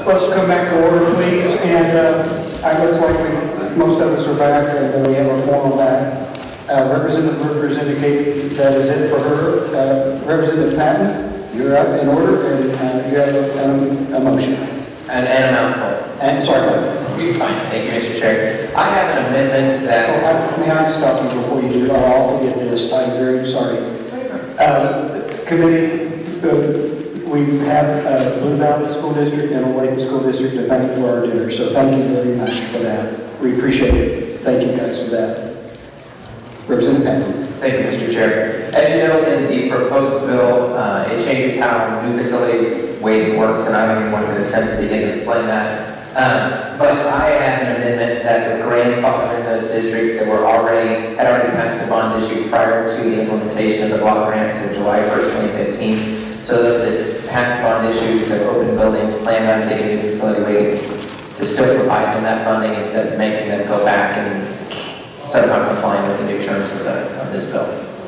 Let's come back to order, please. And I looks like most of us are back, and we have a formal back. Representative Brooker has indicated that is it for her. Representative Patton, you're up in order, and you have a motion. And a mouthful. And sorry. You're fine. Thank you, Mr. Chair. I have an amendment that... May I stop you before you do? I'll forget this. I'm very sorry. Committee, we have Blue Valley School District and Olathe School District to thank for our dinner. So thank you very much for that. We appreciate it. Thank you guys for that. Representative Patton. Thank you, Mr. Chair. As you know, in the proposed bill, it changes how new facility weighting works, and I don't even want to attempt to begin to explain that. But I have an amendment that would grandfather in those districts that had already passed the bond issue prior to the implementation of the block grants in July 1st, 2015. So those that passed bond issues of open buildings plan on getting new facility weightings to still provide them that funding instead of making them go back and somehow complying with the new terms of this bill.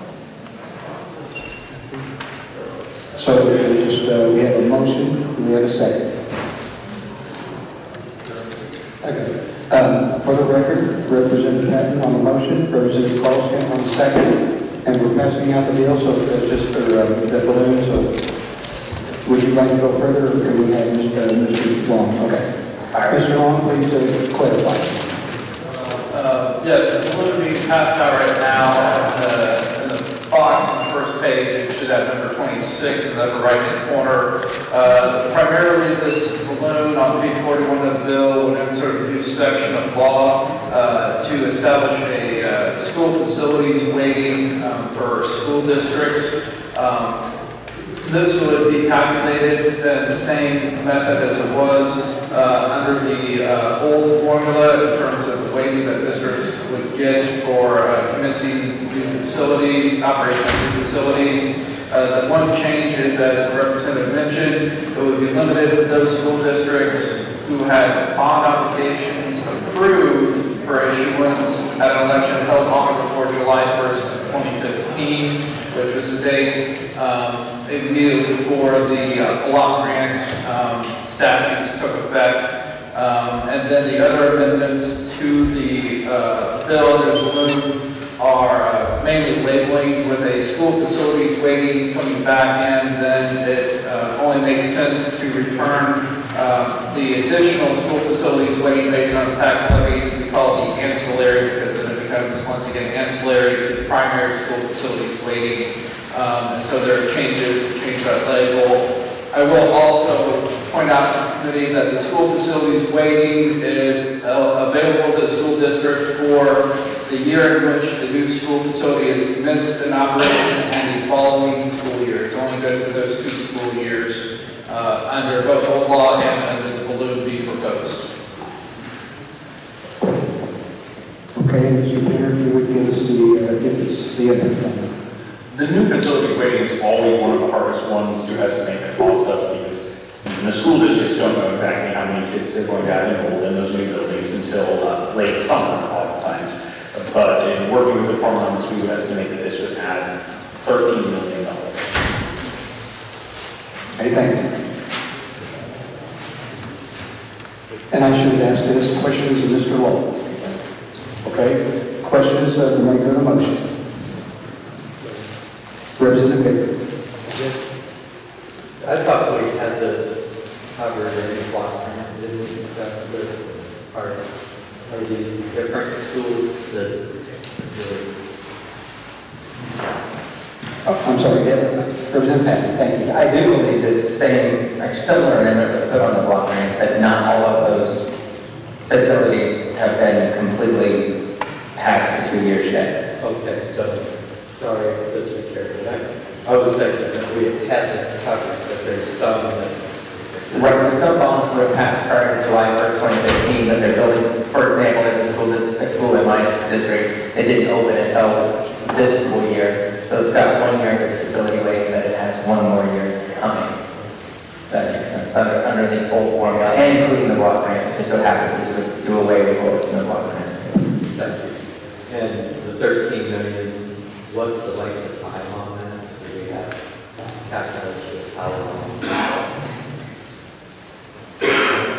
So we have a motion. We have a second. Okay. For the record, Representative Patton on the motion, Representative Carlson on the second, and we're passing out the bill, so just for the balloon. So, would you like to go further, or can we have Mr. Long? Okay. Mr. Long, please clarify. Yes, the balloon being passed out right now in the box on the first page. It should have number 26 in the upper right-hand corner. Primarily, this balloon on page 41 of the bill would insert a new section of law to establish a school facilities weighting for school districts. This would be calculated in the same method as it was under the old formula in terms of the weighting that districts would get for commencing new facilities, operation of new facilities. The one change is, as the representative mentioned, it would be limited to those school districts who had bond obligations approved for issuance at an election held on or before July 1st, 2015, which was the date immediately before the block grant statutes took effect. And then the other amendments to the bill that balloon are mainly labeling with a school facilities weighting coming back in. Then it only makes sense to return the additional school facilities weighting based on tax levy. We call it the ancillary because then it becomes once again ancillary to the primary school facilities weighting. And so there are changes to change that label. I will also point out to the committee that the school facilities weighting is available to the school district for the year in which the new school facility is commenced in operation and the following school year. It's only good for those 2 school years under both old law and under the balloon being proposed. Okay, Mr. Mayor, if you would give us the input. The new facility weighting is always one of the hardest ones to estimate the cost of because the school districts don't know exactly how many kids they're going to have enrolled in those new buildings until late summer oftentimes. But in working with the department on this, we would estimate that this would add $13 million. Okay, thank you. And I should ask this questions of Mr. Law. Okay, questions of the maker of the motion. Representative Baker. I thought we had this covered in the block grant. Didn't we discuss this part? Are these different schools that I'm sorry, Representative Patton, thank you. I do believe this same, similar amendment was put on the block grants, but not all of those facilities have been completely passed for 2 years yet. Okay, so sorry, Mr. Chair, but I was thinking that we had this covered, but there's some that... Right, so some bonds were passed prior to July 1st, 2015, but they're building, for example, in a school in my district, they didn't open until this school year. So it's got 1 year of its facility waiting, but it has 1 more year coming. That makes sense. Under the old formula, and including the block grant. It just so happens this would do away with what's in the block grant. Thank you. And the 13 million, what's the length of time on that? Do we have calculations of how long?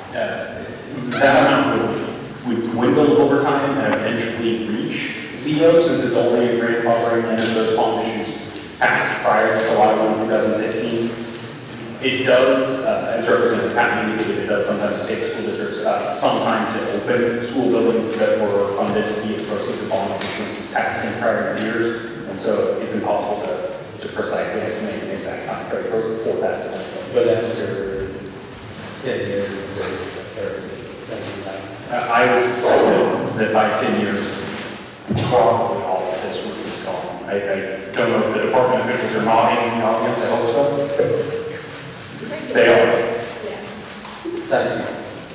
That amount would dwindle over time and eventually reach zero, since it's only a grandfathering and those bond issues passed prior to July 1, 2015. It does, as Representative Patton indicated, it does sometimes take school districts some time to open school buildings that were funded via proceeds of bond issuances passed in prior years, and so it's impossible to precisely estimate the exact time frame for that. But after 10 years, there's a 30. I would suspect that by 10 years, probably all of this would be gone. I don't know if the department officials are nodding in the audience. I hope so. They are. Thank you.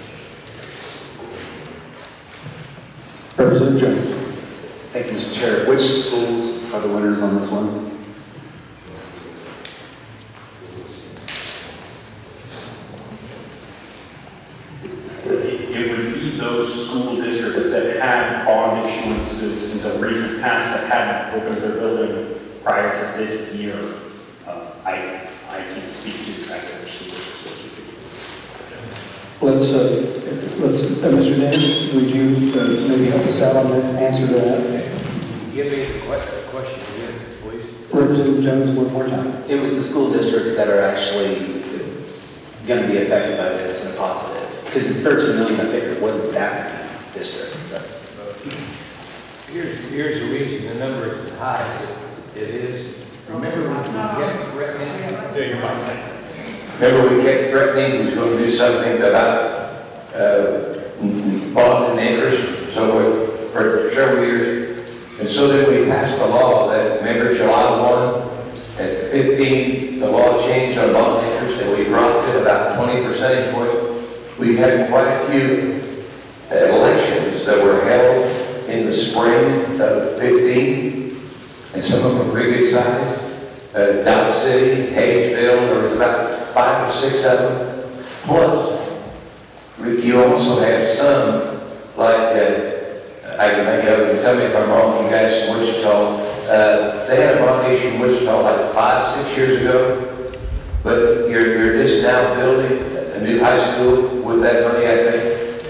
Representative Jones. Thank you, Mr. Chair. Which schools are the winners on this one? It would be those school districts that had bond issuances in the recent past that hadn't opened their building prior to this year. I can't speak to exactly which school districts those would be. Mr. Dennis, would you maybe help us out on the answer to that? Give me the question again, please. Representative Jones, one more time. It was the school districts that are actually going to be affected by this in a positive. Because it's 13 million, I figured it wasn't that many districts. Here's the reason the number is as high as it is. Remember we kept threatening? Remember we kept threatening we was going to do something about bond and interest, so for several years. And so then we passed a law that, remember July 1, at 15, the law changed on bond interest and we dropped it about 20 percentage points. We've had quite a few elections that were held in the spring of 15, and some of them pretty good size. Dot City, Hayesville, there was about 5 or 6 of them. Plus, you also have some, like, I can think of it, tell me if I'm wrong, you guys in Wichita, they had a bond issue in Wichita like 5, 6 years ago, but you're just now building a new high school with that money, I think.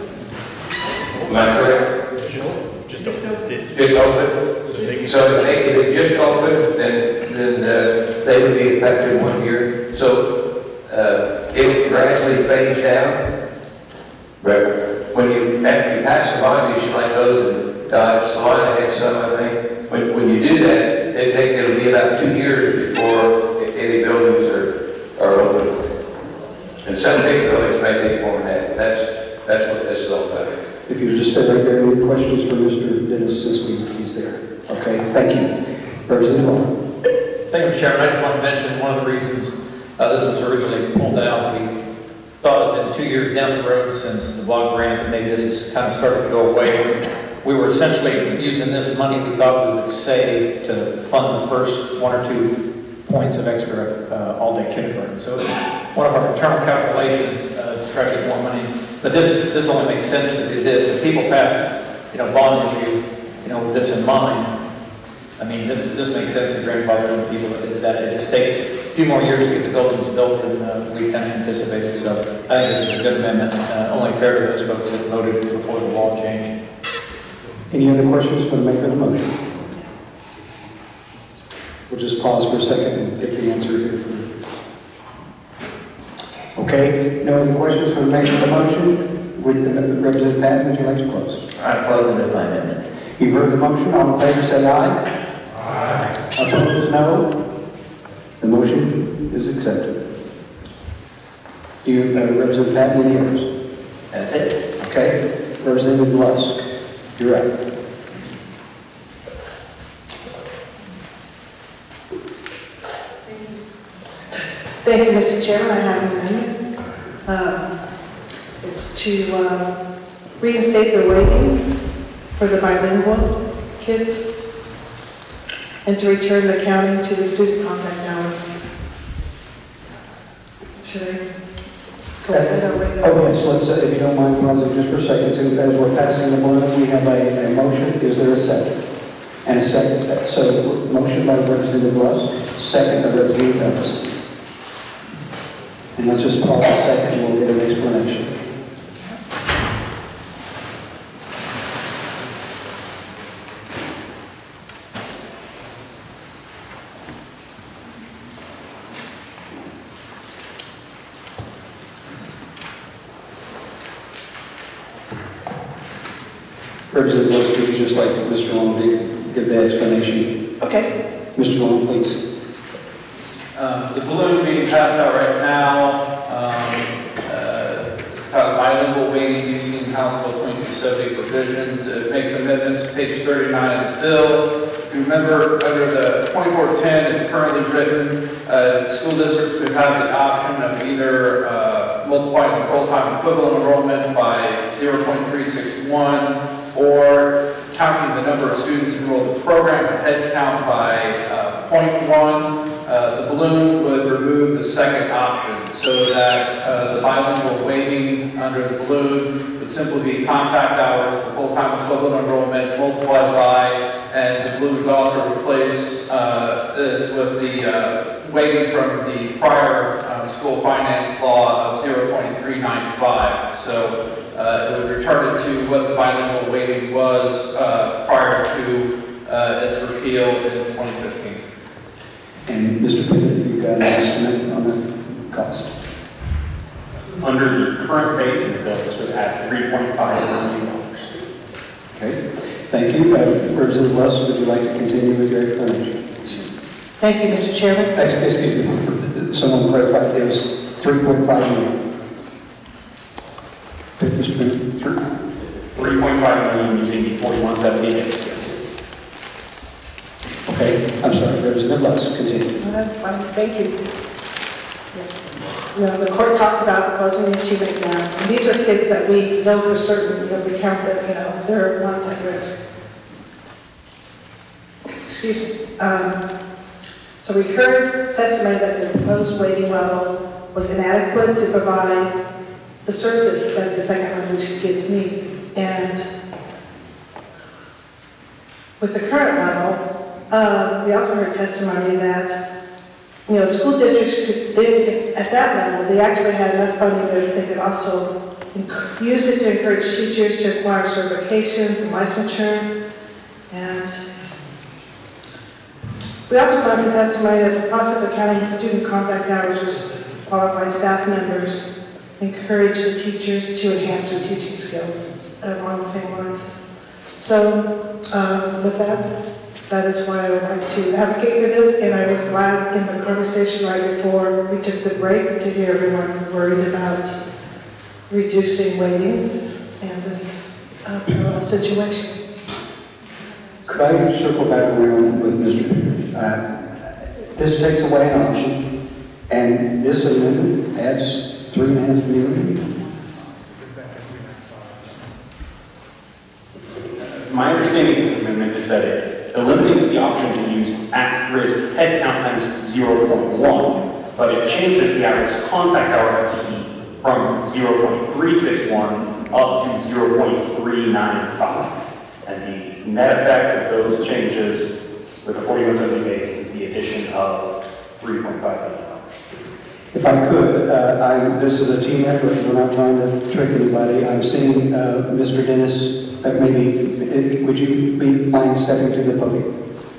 Am I correct? Just open this. Just open. So if they could just open, then they would be affected 1 year. So it would gradually phase down. But after you pass the bond issue like those, and Salina had some, I think, when you do that, it'll be about 2 years before any buildings are open. And some big buildings may take more than that. That's what this is all about. If you just stay right there, any questions for Mr. Dennis since he's there? Okay, thank you. Representative Long. Thank you, Mr. Chairman. I just want to mention one of the reasons this was originally pulled out. We thought that 2 years down the road since the block grant, that maybe this is kind of started to go away. We were essentially using this money we thought we would save to fund the first 1 or 2 points of extra all-day kindergarten. So one of our internal calculations to try to get more money. But this only makes sense to do this. If people pass, bond issue, with this in mind, I mean, this makes sense to grandfather the people that did that. It just takes a few more years to get the buildings built than we kind of anticipated. So I think this is a good amendment. Only fair to those folks that voted before the law changed. Any other questions for the maker of the motion? We'll just pause for a second and get the answer here. Okay, no other questions for the maker of the motion? Would Representative Patton, would you like to close? I'm closing with my amendment. You've heard the motion. All in favor say aye. Aye. Opposed, no. The motion is accepted. Do you, Representative Patton, any others? That's it. Okay. Representative Lusk, you're up. Thank you, Mr. Chairman. I have an amendment. It's to reinstate the rating for the bilingual kids and to return the county to the student contact hours. Should I go ahead or wait? Oh, yes, let's, if you don't mind, pause just for a second. As we're passing the board, we have a motion. Is there a second? And a second. So, motion by Representative Lusk, second by Representative Evans. And let's just pause a second and we'll get an explanation. Representative Lewis, would you just like Mr. Long to give the explanation? Okay. Mr. Long, please. The balloon being passed out right now, it's got bilingual weighting using House Bill 2270 provisions. It makes amendments to page 39 of the bill. If you remember, under the 2410, it's currently written, school districts could have the option of either multiplying the full-time equivalent enrollment by 0.361 or counting the number of students enrolled in the program for head count by 0.1. The balloon would remove the second option so that the bilingual weighting under the balloon would simply be compact hours, the full-time equivalent enrollment multiplied by, and the balloon would also replace this with the weighting from the prior school finance law of 0.395. So it would return it to what the bilingual weighting was prior to its repeal in 2015. And Mr. Pittman, you got an estimate on the cost? Under the current base in the bill, this would add $3.5 million. Okay, thank you. Representative Lewis, would you like to continue with your explanation? Thank you, Mr. Chairman. Excuse me, someone clarified, it was 3.5 million. Mr. Pittman, 3.5 million using the 4170 base, yes. okay, I'm sorry, Representative Lewis, continue. No, that's fine. Thank you. You know, the court talked about closing the achievement gap. And these are kids that we know for certain, that we count that, you know, they're ones at risk. Excuse me. So we heard testimony that the proposed weighting level was inadequate to provide the services that the second language kids need. And with the current level, we also heard testimony that, you know, school districts could, at that level, they actually had enough funding that they could also use it to encourage teachers to acquire certifications and licensure. And we also learned from testimony that the process of counting student contact hours with qualified staff members encouraged the teachers to enhance their teaching skills along the same lines. So with that is why I would like to advocate for this, and I was glad in the conversation right before we took the break to hear everyone worried about reducing weightings, and this is a parallel situation. Could I circle back around with Mr. Pittman? This takes away an option, and this amendment adds $3.5 million. My understanding of this amendment is that it eliminates the option to use at-risk head count times 0.1, but it changes the at-risk contact hour FTE from 0.361 up to 0.395. And the net effect of those changes with the 4170 base is the addition of $3.5 million. If I could, this is a team effort. We're not trying to trick anybody. I'm seeing Mr. Dennis, maybe, would you be mind stepping to the podium?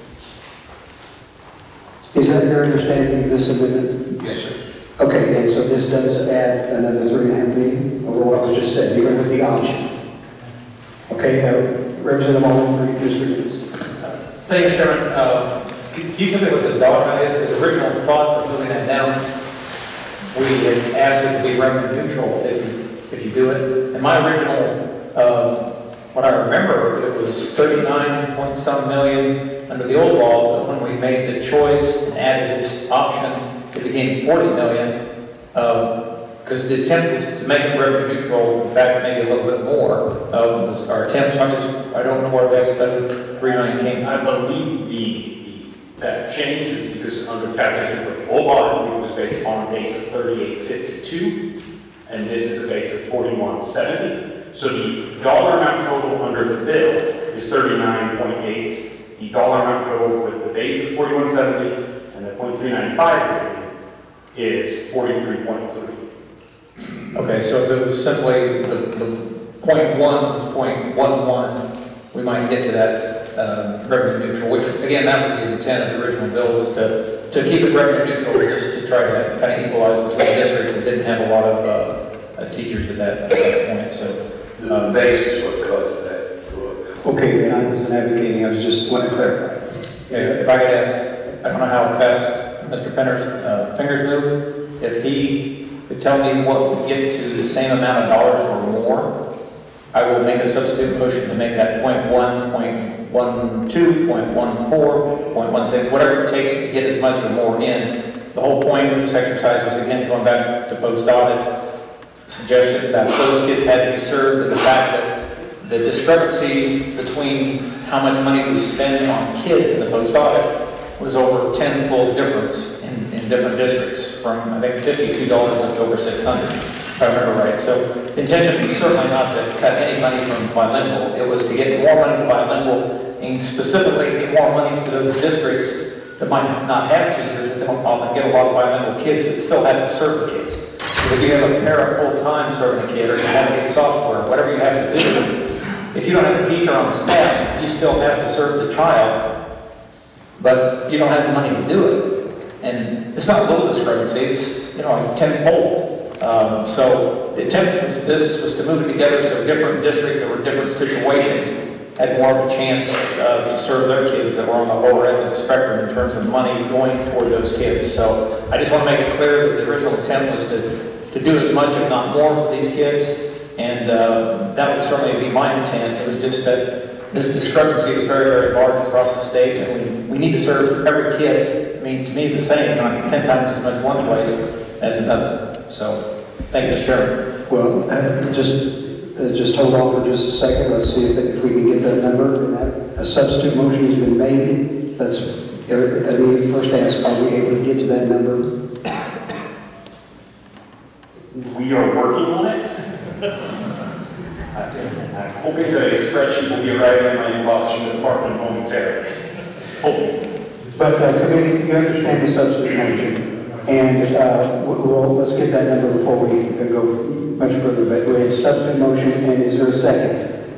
Is that your understanding of this amendment? Yes, sir. Okay, and so this does add another $3.5 million over what was just said, even with the option. Okay, Representative Allen, Mr. Dennis. Thank you, Chairman. Can you tell me what the dollar amount is? Because the original thought for moving that down, we had asked it to be revenue neutral if you do it. And my original, what I remember, it was 39 point some million under the old law, but when we made the choice and added this option, it became 40 million. Because the attempt was to make it revenue neutral, in fact, maybe a little bit more, was our attempt. So I don't know where the expected 3 million came from. I believe that change is because under the old law, it was based on a base of 3852, and this is a base of 4170. So the dollar amount total under the bill is 39.8. The dollar amount total with the base of 4170 and the 0.395 is 43.3. Okay, so if it was simply the 0.1 was 0.11, we might get to that revenue neutral, which again, that was the intent of the original bill, was to keep it revenue neutral, just to try to kind of equalize between districts that didn't have a lot of teachers at that point. So the base is what caused that. Okay, and I wasn't advocating, I was just want to clarify. Yeah, if I could ask, I don't know how fast Mr. Penner's fingers move. If he could tell me what would get to the same amount of dollars or more, I will make a substitute motion to make that 0.1, 0.12, 0.14, 0.16, whatever it takes to get as much or more in. The whole point of this exercise was, again, going back to post-audit, suggestion that those kids had to be served, and the fact that the discrepancy between how much money we spend on kids in the post-audit was over 10-fold difference in different districts, from, I think, $52 up to over $600, if I remember right. So the intention was certainly not to cut any money from bilingual. It was to get more money to bilingual, and specifically get more money to those districts that might not have teachers that don't often get a lot of bilingual kids but still have to serve the kids. So if you have a parent full-time serving a kid, or you have to get software, whatever you have to do, if you don't have a teacher on staff, you still have to serve the child, but you don't have the money to do it. And it's not a little discrepancy, it's, like tenfold. So the intent of this was to move it together so different districts that were in different situations had more of a chance to serve their kids that were on the lower end of the spectrum in terms of money going toward those kids. So I just want to make it clear that the original intent was to do as much, if not more, for these kids. And that would certainly be my intent. It was just that this discrepancy is very, very large across the state, and we need to serve every kid. I mean, to me, the same, 10 times as much one place as another. So, thank you, Mr. Chairman. Well, just hold on for just a second. Let's see if we can get that number. A substitute motion has been made. Let's first ask, are we able to get to that number? We are working on it. I'm hoping that a spreadsheet will be arriving in my inbox from the department momentarily. Hoping. But committee, you understand the substitute motion, and let's get that number before we go much further. But we have a substitute motion, and is there a second?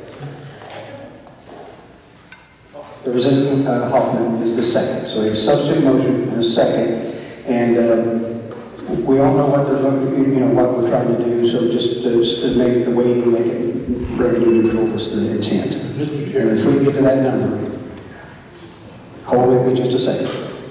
Representative Hoffman is the second. So we have a substitute motion and a second, and we all know what they're looking, what we're trying to do. So just to make the weighting, make it revenue neutral was the intent. And if we get to that number, hold with me just a second.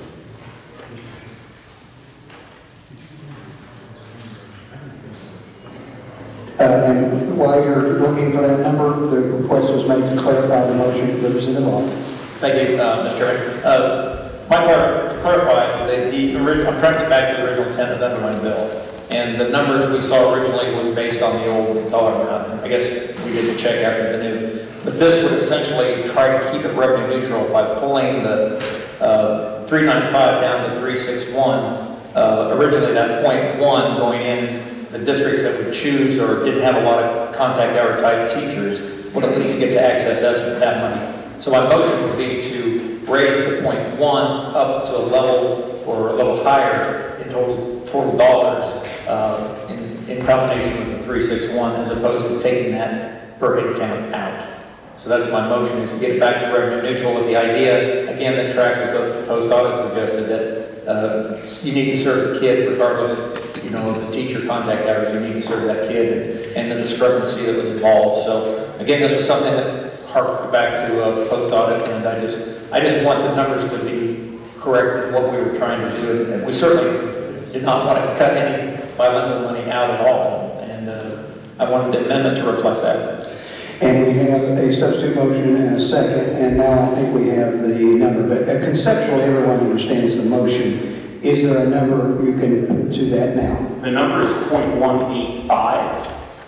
And while you're looking for that number, the request was made to clarify the motion. Representative Hoffman. Thank you, Mr. Chairman. To clarify, I'm trying to get back to the original intent of the underlying bill. And the numbers we saw originally were based on the old dollar amount. I guess we did the check after the new. But this would essentially try to keep it revenue neutral by pulling the 395 down to 361. Originally that 0.1 going in, the districts that would choose or didn't have a lot of contact hour type teachers would at least get to access that money. So my motion would be to raise the 0.1 up to a level or a little higher in total dollars in combination with the 361, as opposed to taking that per head count out. So that's my motion, is to get it back to revenue neutral, with the idea, again, that tracks with the post-audit suggested, that you need to serve the kid regardless of the teacher contact hours. You need to serve that kid and the discrepancy that was involved. So again, this was something that harked back to post-audit, and I just want the numbers to be correct with what we were trying to do. And we certainly did not want to cut any bilingual money out at all, and I wanted the amendment to reflect that. And we have a substitute motion and a second, and now I think we have the number. But conceptually, everyone understands the motion. Is there a number you can put to that now? The number is 0.185.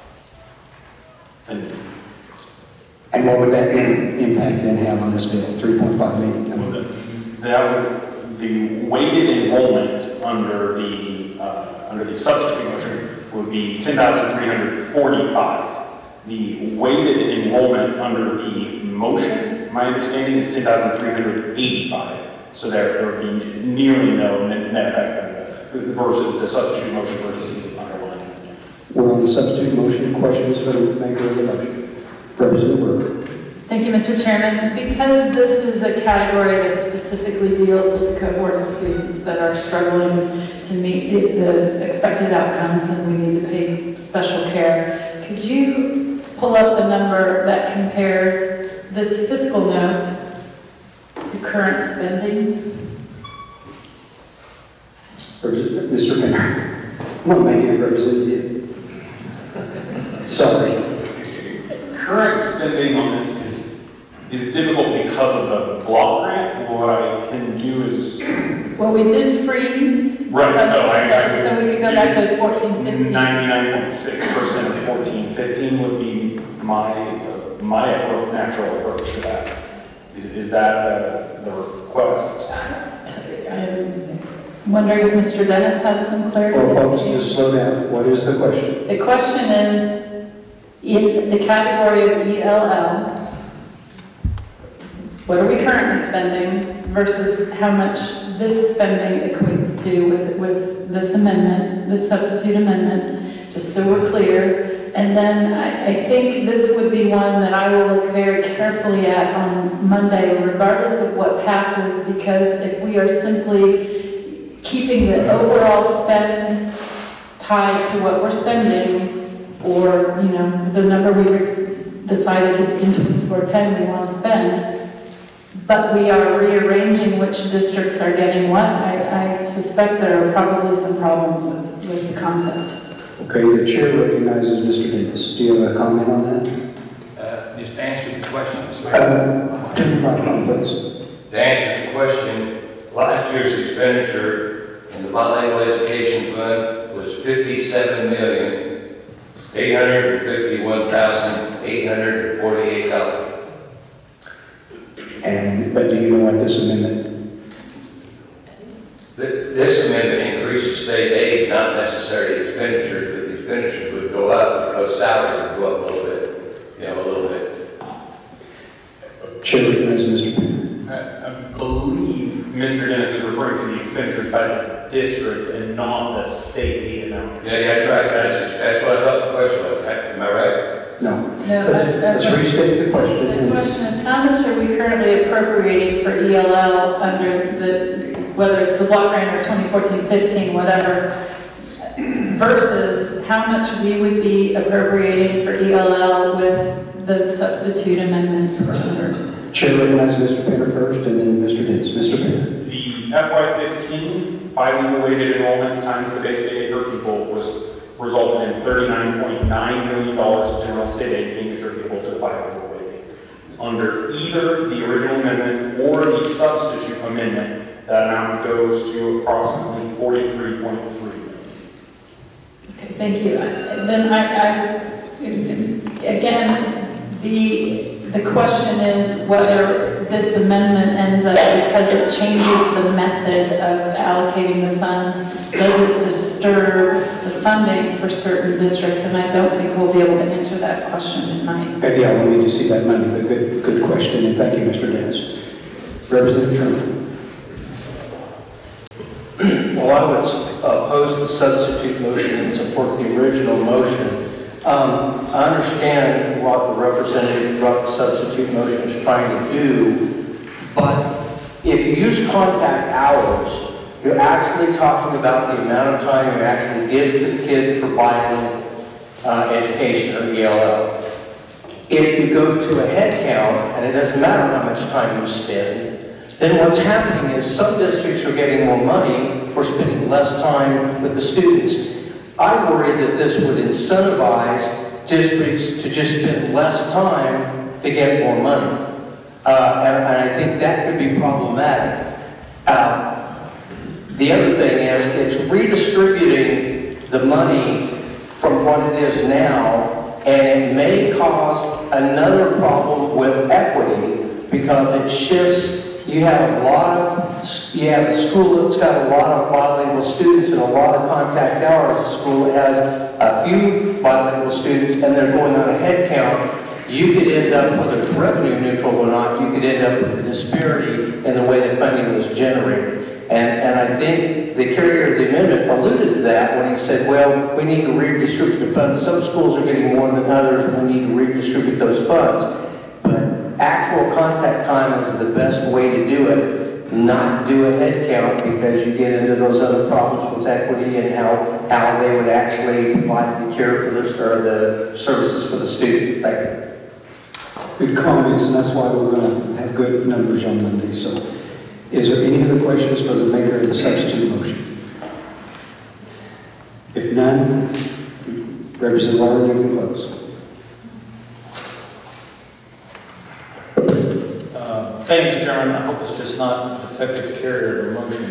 And what would that impact then have on this bill? 3.5 million. The weighted enrollment under the substitute motion would be 10,345. The weighted enrollment under the motion, my understanding, is 10,385. So there would be nearly no net effect versus the substitute motion versus the underlying. We're on the substitute motion. Questions for the maker of the motion? Representative Worker. Thank you, Mr. Chairman. Because this is a category that specifically deals with the cohort of students that are struggling to meet the expected outcomes and we need to pay special care, could you pull up the number that compares this fiscal note to current spending. Mr. Penner, I'm not making a representative. Sorry. Current spending on this is difficult because of the block grant. What I can do is, Well, we did freeze. right, so So we could go back to 14-15. 99.6% of 14-15 would be my natural approach to that. Is that the request? I'm wondering if Mr. Dennis has some clarity. Well, folks, just slow down. What is the question? The question is, in the category of ELL, what are we currently spending versus how much this spending equates to with this amendment, this substitute amendment, just so we're clear. And then I think this would be one that I will look very carefully at on Monday, regardless of what passes, because if we are simply keeping the overall spend tied to what we're spending, or, you know, the number we decided in 2410 we want to spend, but we are rearranging which districts are getting what, I suspect there are probably some problems with the concept. Okay, the chair recognizes Mr. Davis. Do you have a comment on that? Just answer the question. Turn the microphone, please. To answer the question, last year's expenditure in the bilingual education fund was $57,851,848. But do you know what this amendment? This amendment increases state aid, not necessarily expenditures, but the expenditures would go up because salaries would go up a little bit, a little bit. Chair recognizes Mr. Penner. I believe Mr. Dennis is referring to the expenditures by the district and not the state aid amount. Yeah, that's right. That's what I thought the question was. Am I right? No. No, Let's restate the question. the question is, how much are we currently appropriating for ELL under whether it's the block grant or 2014-15, whatever, versus how much we would be appropriating for ELL with the substitute amendment parameters? Chair recognizes Mr. Penner first, and then Mr. Dennis. Mr. Penner. The FY15 bilingual weighted enrollment times the base state aid per pupil resulted in $39.9 million in general state aid being attributable to the bilingual weighting. Under either the original amendment or the substitute amendment, that amount goes to approximately $43.3 million. Okay, thank you. Then again, the question is whether this amendment ends up, because it changes the method of allocating the funds, does it disturb the funding for certain districts? And I don't think we'll be able to answer that question tonight. Yeah, we need to see that money, but good question, and thank you, Mr. Dennis. Representative Truman. Well, I would oppose the substitute motion and support the original motion. I understand what the representative brought the substitute motion is trying to do, but if you use contact hours, you're actually talking about the amount of time you actually give to the kid for bilingual education, or ELL. If you go to a head count, and it doesn't matter how much time you spend, then what's happening is some districts are getting more money for spending less time with the students. I worry that this would incentivize districts to just spend less time to get more money. And I think that could be problematic. The other thing is it's redistributing the money from what it is now, and it may cause another problem with equity because it shifts. You have a school that's got a lot of bilingual students and a lot of contact hours. A school that has a few bilingual students and they're going on a head count. You could end up, whether it's revenue neutral or not, you could end up with a disparity in the way the funding was generated. And I think the carrier of the amendment alluded to that when he said, well, we need to redistribute the funds. Some schools are getting more than others. We need to redistribute those funds. Actual contact time is the best way to do it, not do a head count, because you get into those other problems with equity and how they would actually provide the care for the services for the student. Thank you. good comments, and that's why we're going to have good numbers on Monday. So, is there any other questions for the maker of the substitute motion? If none, Representative Warren, you can close. Thank you, Mr. Chairman. I hope it's just not a defective carrier of the motion.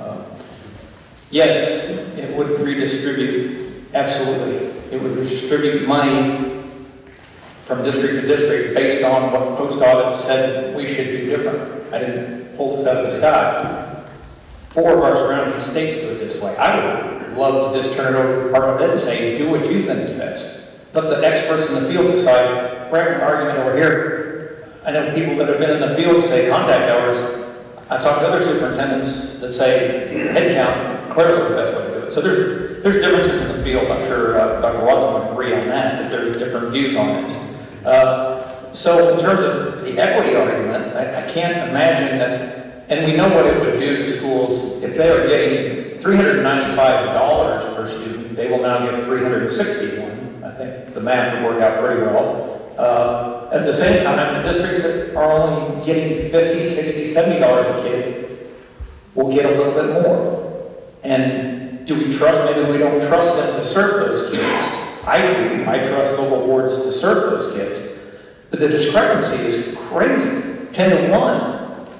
Yes, it would redistribute, absolutely. It would distribute money from district to district based on what post-audit said we should do different. I didn't pull this out of the sky. 4 of our surrounding states do it this way. I would love to just turn it over to the Department of Ed and say, do what you think is best. Let the experts in the field decide. We're having an argument over here. I know people that have been in the field say contact hours. I've talked to other superintendents that say head count, clearly the best way to do it. So there's differences in the field. I'm sure Dr. Watson would agree on that there's different views on this. So in terms of the equity argument, I can't imagine that, and we know what it would do to schools if they are getting $395 per student, they will now get $361. I think the math would work out pretty well. At the same time, the districts that are only getting $50, $60, $70 a kid will get a little bit more. And do we trust, maybe we don't trust them to serve those kids. I do. I trust local boards to serve those kids. But the discrepancy is crazy, 10 to 1.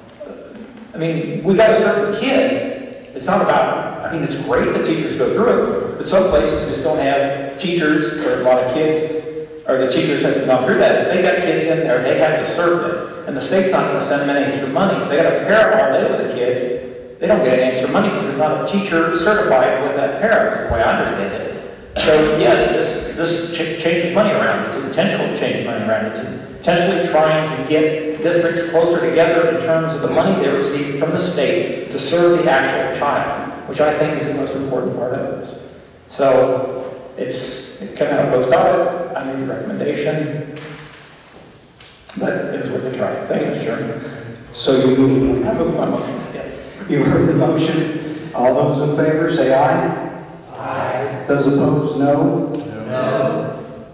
I mean, we got to serve the kid. It's not about, I mean, it's great that teachers go through it, but some places just don't have teachers or a lot of kids, or the teachers haven't gone through that. If they got kids in there, they have to serve them. And the state's not going to send them any extra money. If they got a parent all day with a kid, they don't get any extra money because there's not a teacher certified with that parent, is the way I understand it. So yes, this changes money around. It's intentional to change money around. It's intentionally trying to get districts closer together in terms of the money they receive from the state to serve the actual child, which I think is the most important part of this. So it came out of post-audit. I made the recommendation, but it was worth a try. Thank you, Mr. Chairman. So you move. I move my motion. Yeah. You heard the motion. All those in favor say aye. Aye. Those opposed, no. No.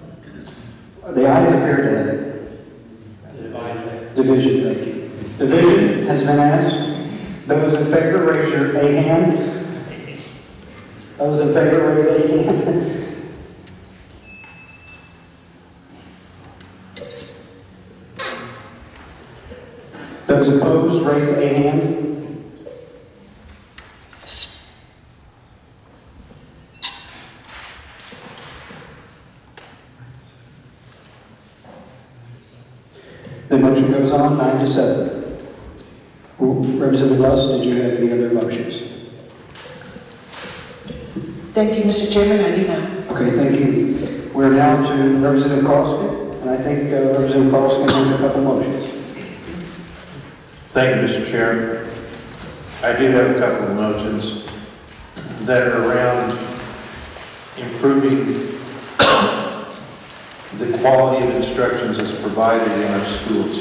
The ayes appear to have division, thank you. Division has been asked. Those in favor, raise your A hand. Those in favor, raise A hand. Those opposed, raise a hand. The motion goes on 9-7. Representative Luss, did you have any other motions? Thank you, Mr. Chairman. I do not. Okay, thank you. We're now to Representative Carlson, and I think Representative Carlson has a couple motions. Thank you, Mr. Chair. I do have a couple of motions that are around improving the quality of instructions that's provided in our schools.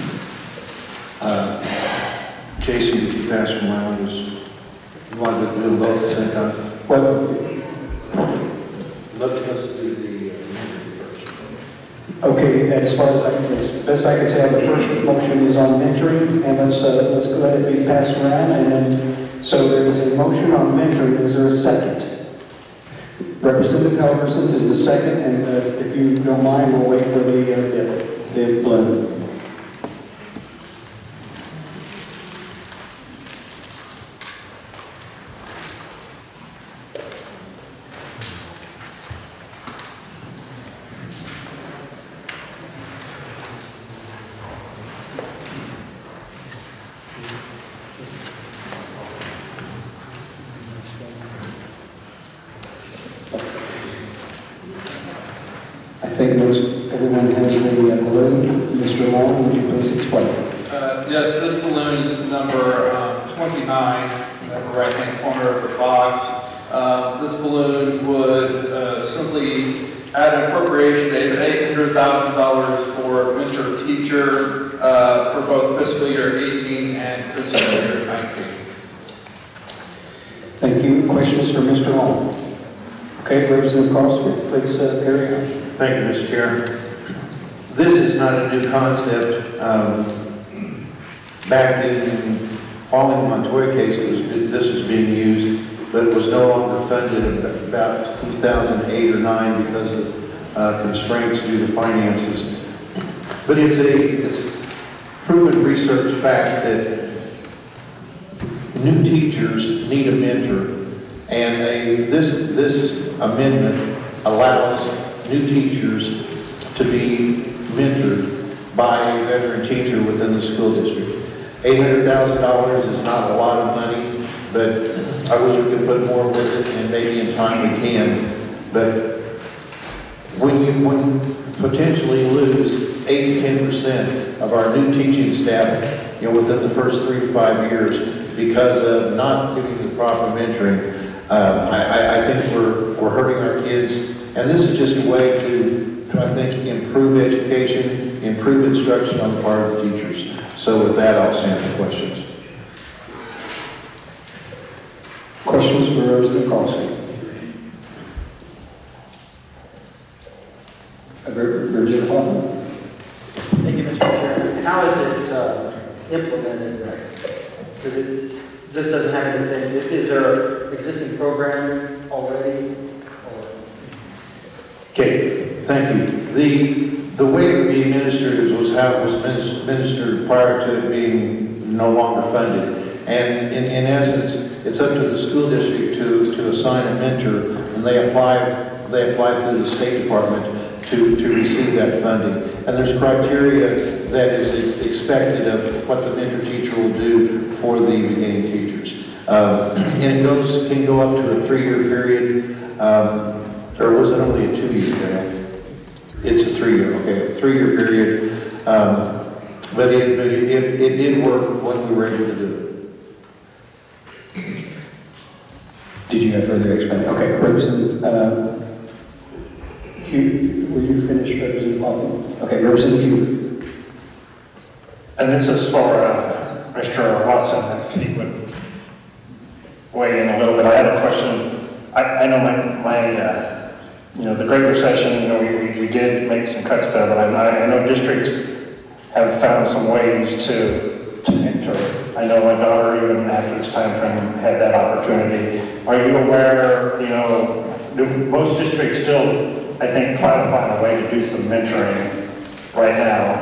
Jason, did you pass them around? You wanted to do them both at the same time? Well, let's do the first. okay, as far as best I can tell, the first motion is on mentoring, and let's let it be passed around. And then, so there is a motion on mentoring. Is there a second? Representative Helgerson is the second, and if you don't mind, we'll wait for the balloon. I think everyone has the balloon. Mr. Long, would you please explain? Yes, this balloon is number 29, in the right-hand corner of the box. This balloon would simply add an appropriation date of $800,000 for mentor teacher for both fiscal year 18 and fiscal year 19. Thank you. Questions for Mr. Long? Okay, Representative Carlson, please carry on. Thank you, Mr. Chair. this is not a new concept. Back in, following the Montoya case, this was being used, but it was no longer funded in about 2008 or 9 because of constraints due to finances. But it's proven research fact that new teachers need a mentor, and this amendment allows new teachers to be mentored by a veteran teacher within the school district. $800,000 is not a lot of money, but I wish we could put more with it, and maybe in time we can. But when you potentially lose 8 to 10% of our new teaching staff, within the first 3 to 5 years because of not giving the proper mentoring, I think we're hurting our kids. And this is just a way to I think, improve education, improve instruction on the part of the teachers. So with that, I'll stand for questions. Questions for Representative Carlson? Representative Hoffman? Thank you, Mr. Chairman. How is it implemented? Because this doesn't have anything. Is there an existing program already? Okay, thank you. The way it would be administered was how it was administered prior to it being no longer funded. And in essence, it's up to the school district to assign a mentor, and they apply through the State Department to receive that funding. And there's criteria that is expected of what the mentor teacher will do for the beginning teachers. And it can go up to a 3-year period. Or was it only a 2-year period? It's a 3-year, okay, a 3-year period. But it did work when we were able to do it. Did you have further explanation? Okay, Representative Hugh, were you finished, Representative Hoffman? Okay, Representative Hugh. And this is for Mr. Watson, if he would weigh in a little bit. I had a question. I know the Great Recession, we did make some cuts there, but I know districts have found some ways to mentor. I know my daughter, even after this time frame, had that opportunity. Are you aware, do most districts still, I think, try to find a way to do some mentoring right now?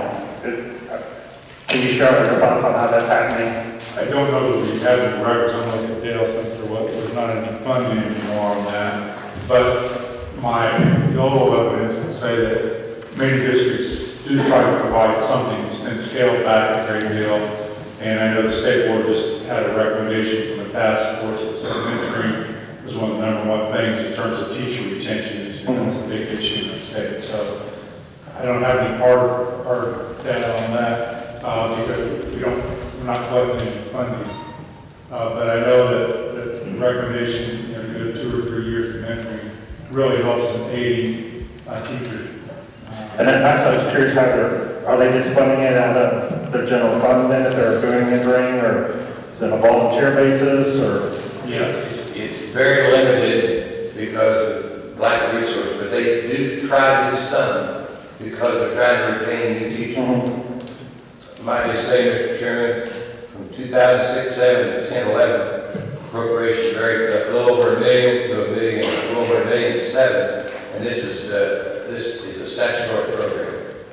Can you share your thoughts on how that's happening? I don't know that we have any records on like a Dale since there's not any funding anymore on that. But my anecdotal evidence would say that many districts do try to provide something and scale back a great deal. And I know the state board just had a recommendation from the task force that said mentoring was one of the #1 things in terms of teacher retention. It's a big issue in the state. So I don't have any hard data on that because we're not collecting any funding. But I know that the recommendation, the 2 or 3 years of mentoring really helps in aiding teachers. And then I was curious, are they just funding it out of their general fund then if they're doing mentoring, or is it a volunteer basis, or? Yes. It's very limited because of lack of resources, but they do try to do some because they're trying to retain new teachers. Might just say, Mr. Chairman, from 2006, 7 to 10, 11, appropriation varied a little over $1 million to $1 million, a little over $1.7 million, and this is a statutory program.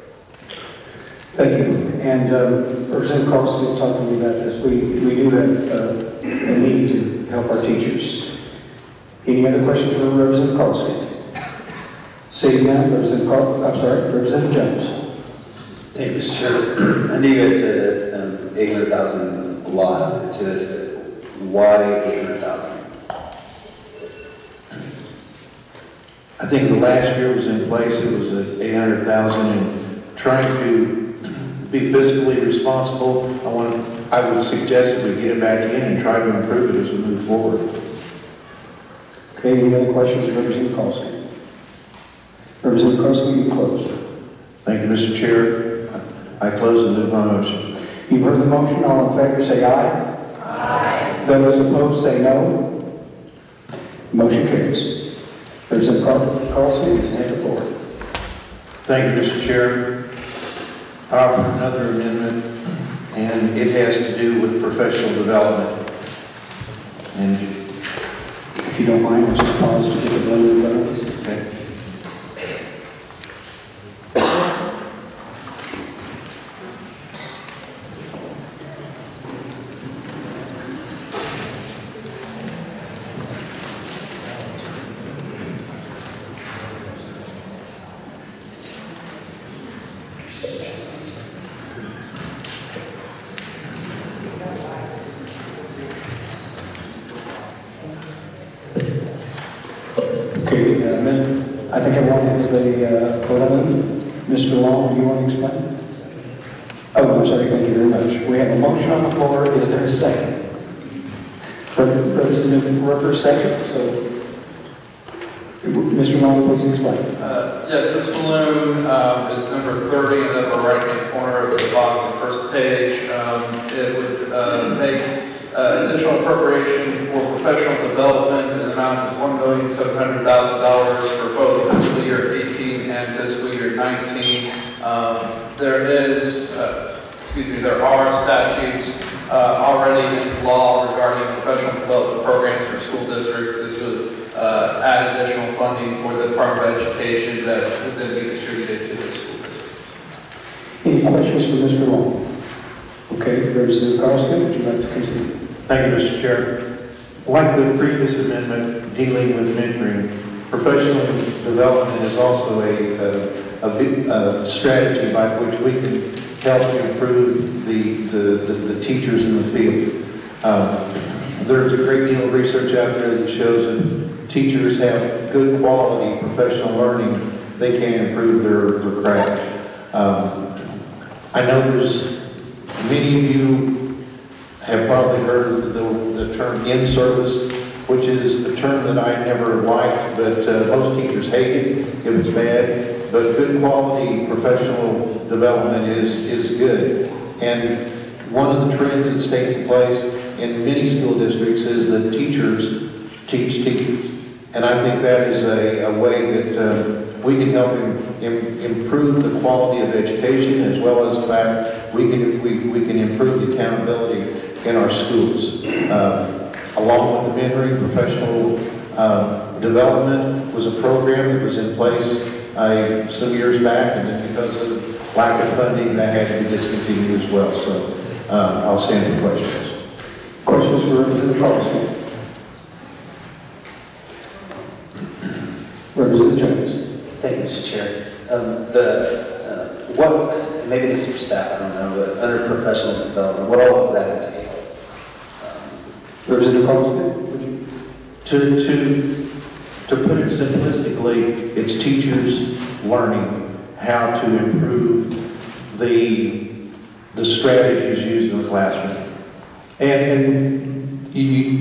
Thank you. And Representative Carlson will talk to me about this. We do have a need to help our teachers. Any other questions for Representative Carlson? Seeing none, Representative Jones. Thank you, Mr. Chairman. I knew you had said that 800,000 is a lot to this, but why 800,000? I think the last year was in place, it was at 800,000, and trying to be fiscally responsible, I would suggest that we get it back in and try to improve it as we move forward. Okay, any other questions for Representative Carlson? Representative Carlson, you close. Thank you, Mr. Chair. I close and move my motion. You've heard the motion. All in favor say aye. Aye. Those opposed say no. Motion carries. Representative Carlson, you can take the floor. Thank you, Mr. Chair. offer another amendment, and it has to do with professional development. And If you don't mind, we'll just pause to get the balloon going. okay. Okay, I think everyone has the balloon. Mr. Long, do you want to explain? Oh, I'm sorry, thank you very much. We have a motion on the floor. Is there a second? Representative Rooker, second. So, Mr. Long, please explain. Yes, this balloon is number 30 in the upper right-hand corner of the box on the first page. It would make additional appropriation for professional development in the amount of $1,700,000 for both fiscal year 18 and fiscal year 19. There are statutes already in law regarding professional development programs for school districts. This would add additional funding for the Department of Education that would then be distributed to the school districts. Any questions for Mr. Long? Okay, Representative Carlson, would you like to continue? Thank you, Mr. Chair. Like the previous amendment dealing with mentoring, professional development is also a strategy by which we can help improve the teachers in the field. There's a great deal of research out there that shows that teachers have good quality professional learning, they can improve their craft. I know many of you have probably heard of the term in-service, which is a term that I never liked, but most teachers hate it if it's bad. But good quality professional development is good. And one of the trends that's taking place in many school districts is that teachers teach teachers. And I think that is a way that we can help improve the quality of education, as well as the fact we can improve the accountability in our schools. Along with the mentoring, professional development was a program that was in place some years back, and then because of lack of funding, that had to be discontinued as well. So I'll stand for questions. Questions for Representative Carlson? Representative Jones. Thank you, Mr. Chair. Maybe this is for staff, I don't know, but under professional development, what all does that entail? Representative Carlson? To put it simplistically, it's teachers learning how to improve the strategies used in the classroom. And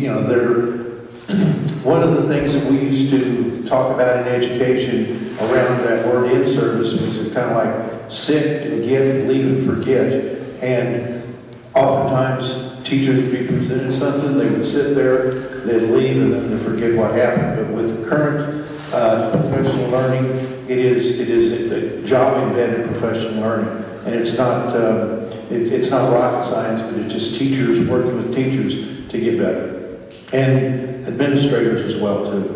one of the things that we used to talk about in education around that word in service was kind of like sit and get, leave and forget. And oftentimes teachers would be presented something, they would sit there, they'd leave, and then they'd forget what happened. But with current professional learning, it is a job-embedded professional learning. And it's not rocket science, but it's just teachers working with teachers to get better. And administrators as well, too.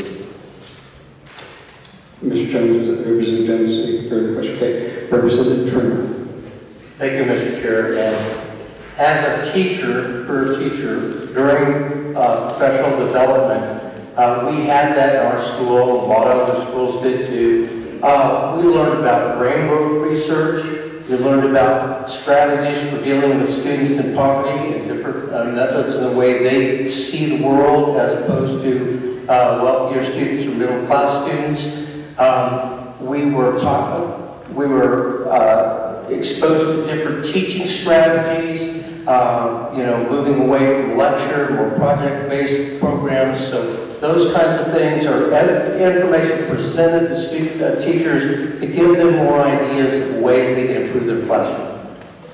Mr. Jones, Representative Jones, any further question? Okay. Representative Trimmer. Thank you, Mr. Chair. As a teacher, during professional development, we had that in our school, a lot of other schools did too. We learned about rainbow research, we learned about strategies for dealing with students in poverty and different methods in the way they see the world as opposed to wealthier students or middle class students. We were exposed to different teaching strategies, moving away from lecture, more project-based programs. So those kinds of things are information presented to teachers to give them more ideas of ways they can improve their classroom.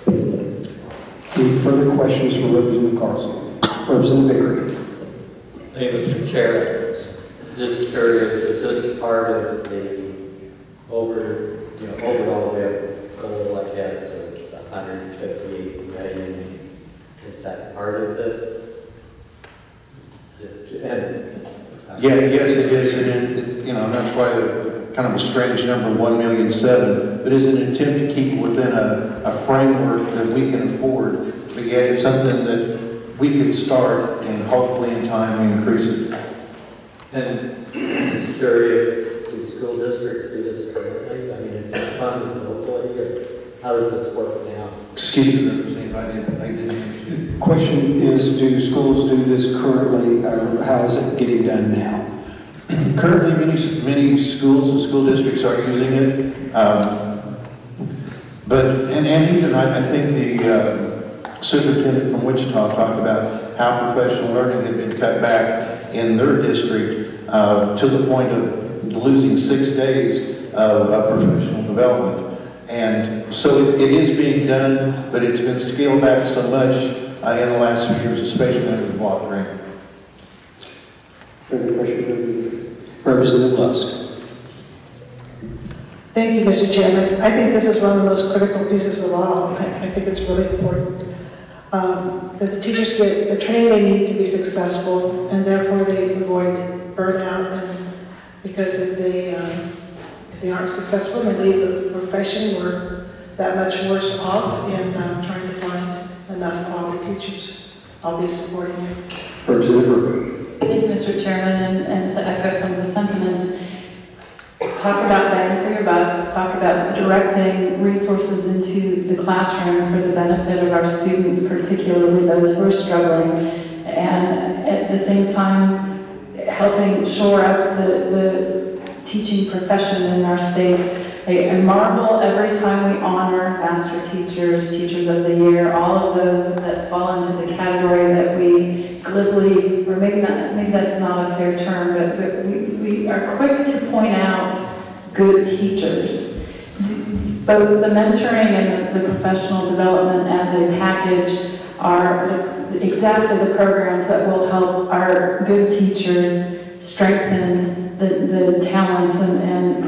Any further questions for Representative Carlson? Representative Vickery. Hey, Mr. Chair. Just curious, is this part of the overall goal, I guess, $158 million. Is that part of this? Just, Yeah, yes, it is, and it's, you know, that's why kind of a strange number, 1,000,007, but is an attempt to keep within a framework that we can afford, but yet it's something that we could start and hopefully in time increase it. And I'm just curious, do school districts do this currently? I mean, is this funded locally, or how does this work now? Excuse me, I didn't understand. The question is, do schools do this currently, or how is it getting done now? Currently, many schools and school districts are using it, but even I think the superintendent from Wichita talked about how professional learning had been cut back in their district to the point of losing 6 days of professional development. And so it is being done, but it's been scaled back so much in the last few years, especially under the block grant. Further question, Representative Lusk. Thank you, Mr. Chairman. I think this is one of the most critical pieces of law. I think it's really important that the teachers get the training they need to be successful, and therefore they avoid burnout. And because if they aren't successful and they leave the profession, we're that much worse off in trying to find enough quality teachers. I'll be supporting you. Representative. Thank you, Mr. Chairman, and to echo some of the sentiments, talk about bang for your buck, talk about directing resources into the classroom for the benefit of our students, particularly those who are struggling, and at the same time, helping shore up the teaching profession in our state. I marvel every time we honor master teachers, teachers of the year, all of those that fall into the category that we glibly, or maybe that's not a fair term, but we are quick to point out good teachers. Both the mentoring and the professional development as a package are exactly the programs that will help our good teachers strengthen the talents and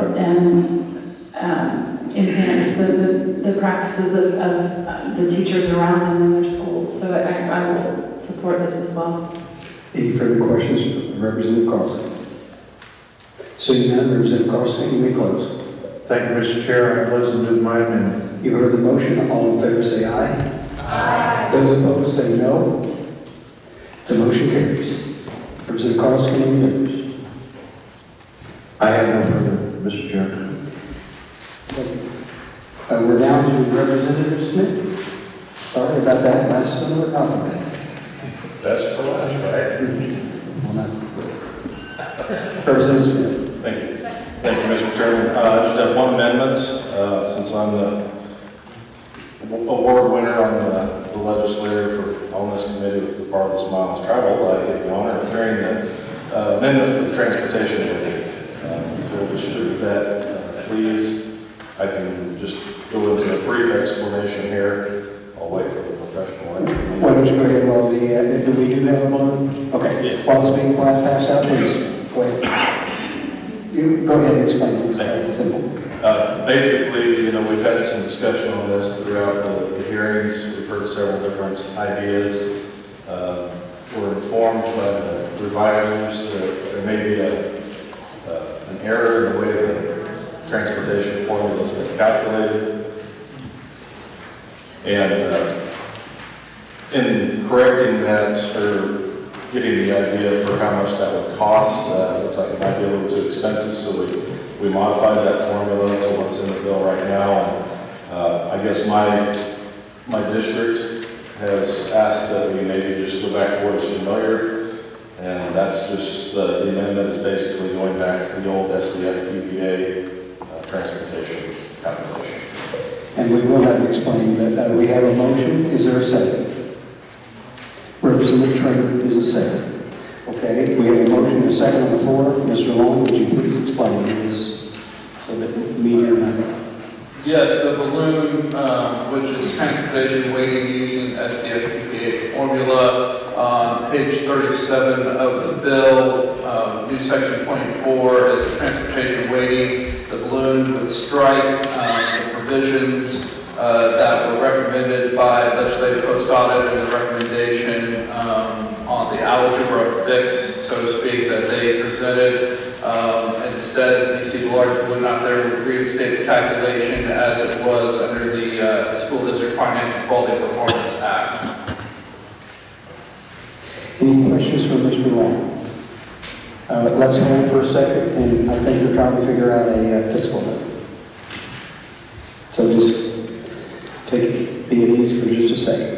enhance the practices of the teachers around them in their schools. So I will support this as well. Any further questions from Representative Carlson? Seeing none, Representative Carlson, you may close. Thank you, Mr. Chair. I close and move my amendment. You heard the motion. All in favor say aye. Aye. Those opposed say no. The motion carries. Representative Carlson, any members? I have no further, Mr. Chair. We're down to Representative Smith. Sorry about that, last one of the alphabet. That's for last, right? Representative Smith. Thank you. Thank you, Mr. Chairman. I just have one amendment, since I'm the award winner on the legislator on this committee with the farthest miles traveled. I get the honor of carrying the amendment for the transportation committee. If you'll distribute that, please. I can just go into a brief explanation here. I'll wait for the professional explanation. Why don't you go ahead while do we do have a balloon? Okay. Yes. While it's being passed out, please. Go ahead. You go ahead and explain it. It's simple. Basically, you know, we've had some discussion on this throughout the hearings. We've heard several different ideas. We're informed by the revisers that there may be an error in the way the transportation formula has been calculated. And in correcting that, or getting the idea for how much that would cost, it looks like it might be a little too expensive, so we modified that formula to what's in the bill right now. And I guess my district has asked that we maybe just go back to what is familiar, and that's just the amendment is basically going back to the old SDF QPA transportation calculation. And we will have to explain that we have a motion. Is there a second? Representative Trainer is a second. Okay, we have a motion and a second on the floor. Mr. Long, would you please explain this so that the media know? Yes, the balloon, which is transportation weighting using SDF QPA formula, on page 37 of the bill, new section 24 is the transportation weighting. The balloon would strike the provisions that were recommended by legislative post audit and the recommendation on the algebra fix, so to speak, that they presented. Instead, you see the large balloon out there, reinstate the calculation as it was under the School District Finance and Quality Performance Act. Any questions for Mr. Long? Let's hold for a second, and I think we're trying to figure out a fiscal note. So just be at ease for just a second.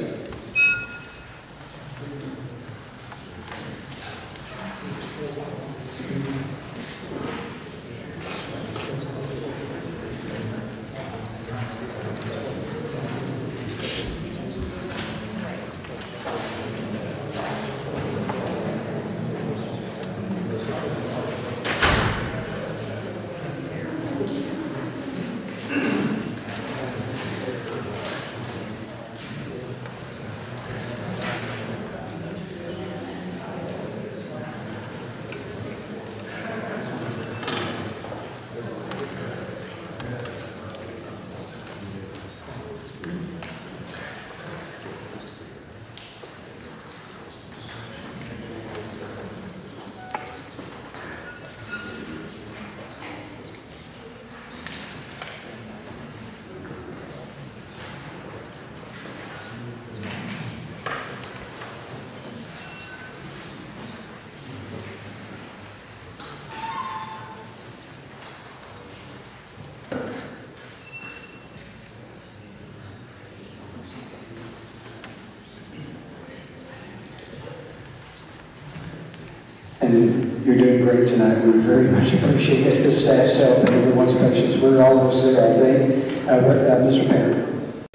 And you're doing great tonight. We very much appreciate the staff's help and everyone's patience. We're almost there, I think. Mr. Perry.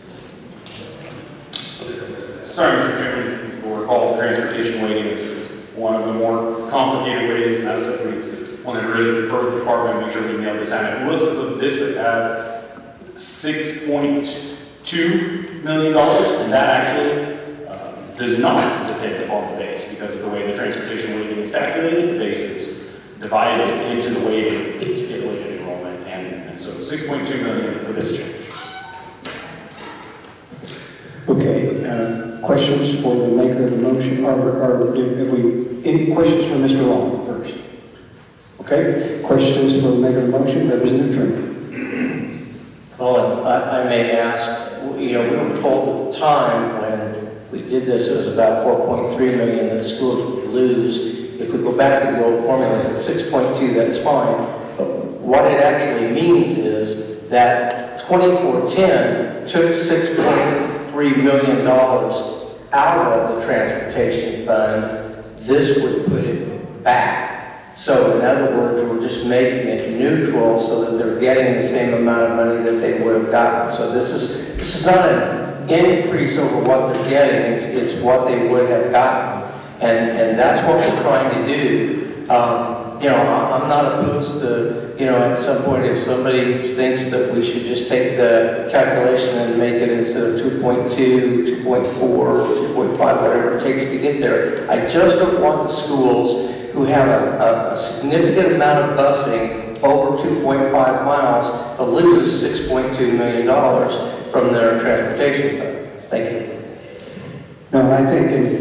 Sorry, Mr. Chairman, as we'll recall, transportation weightings is one of the more complicated weightings, and that's if we wanted to really defer to the department and make sure we nail this out. It looks as though the district had $6.2 million, and that actually does not depend upon the base because of the way the transportation weighting is calculated. The base is divided into the weighting to get weighted enrollment, and so $6.2 million for this change. Okay, questions for the maker of the motion, or any questions for Mr. Long first? Okay, questions for the maker of the motion, Representative Trimmer. Well, I may ask, we were told at the time when we did this, it was about 4.3 million that schools would lose. If we go back to the old formula, at 6.2, that's fine. But what it actually means is that 2410 took $6.3 million out of the transportation fund. This would put it back. So in other words, we're just making it neutral so that they're getting the same amount of money that they would have gotten. So this is not an increase over what they're getting, it's what they would have gotten. And that's what we're trying to do. I'm not opposed to, at some point if somebody thinks that we should just take the calculation and make it instead of 2.2, 2.4, 2.5, whatever it takes to get there. I just don't want the schools who have a significant amount of busing over 2.5 miles to lose $6.2 million from their transportation fund. Thank you. No, I think in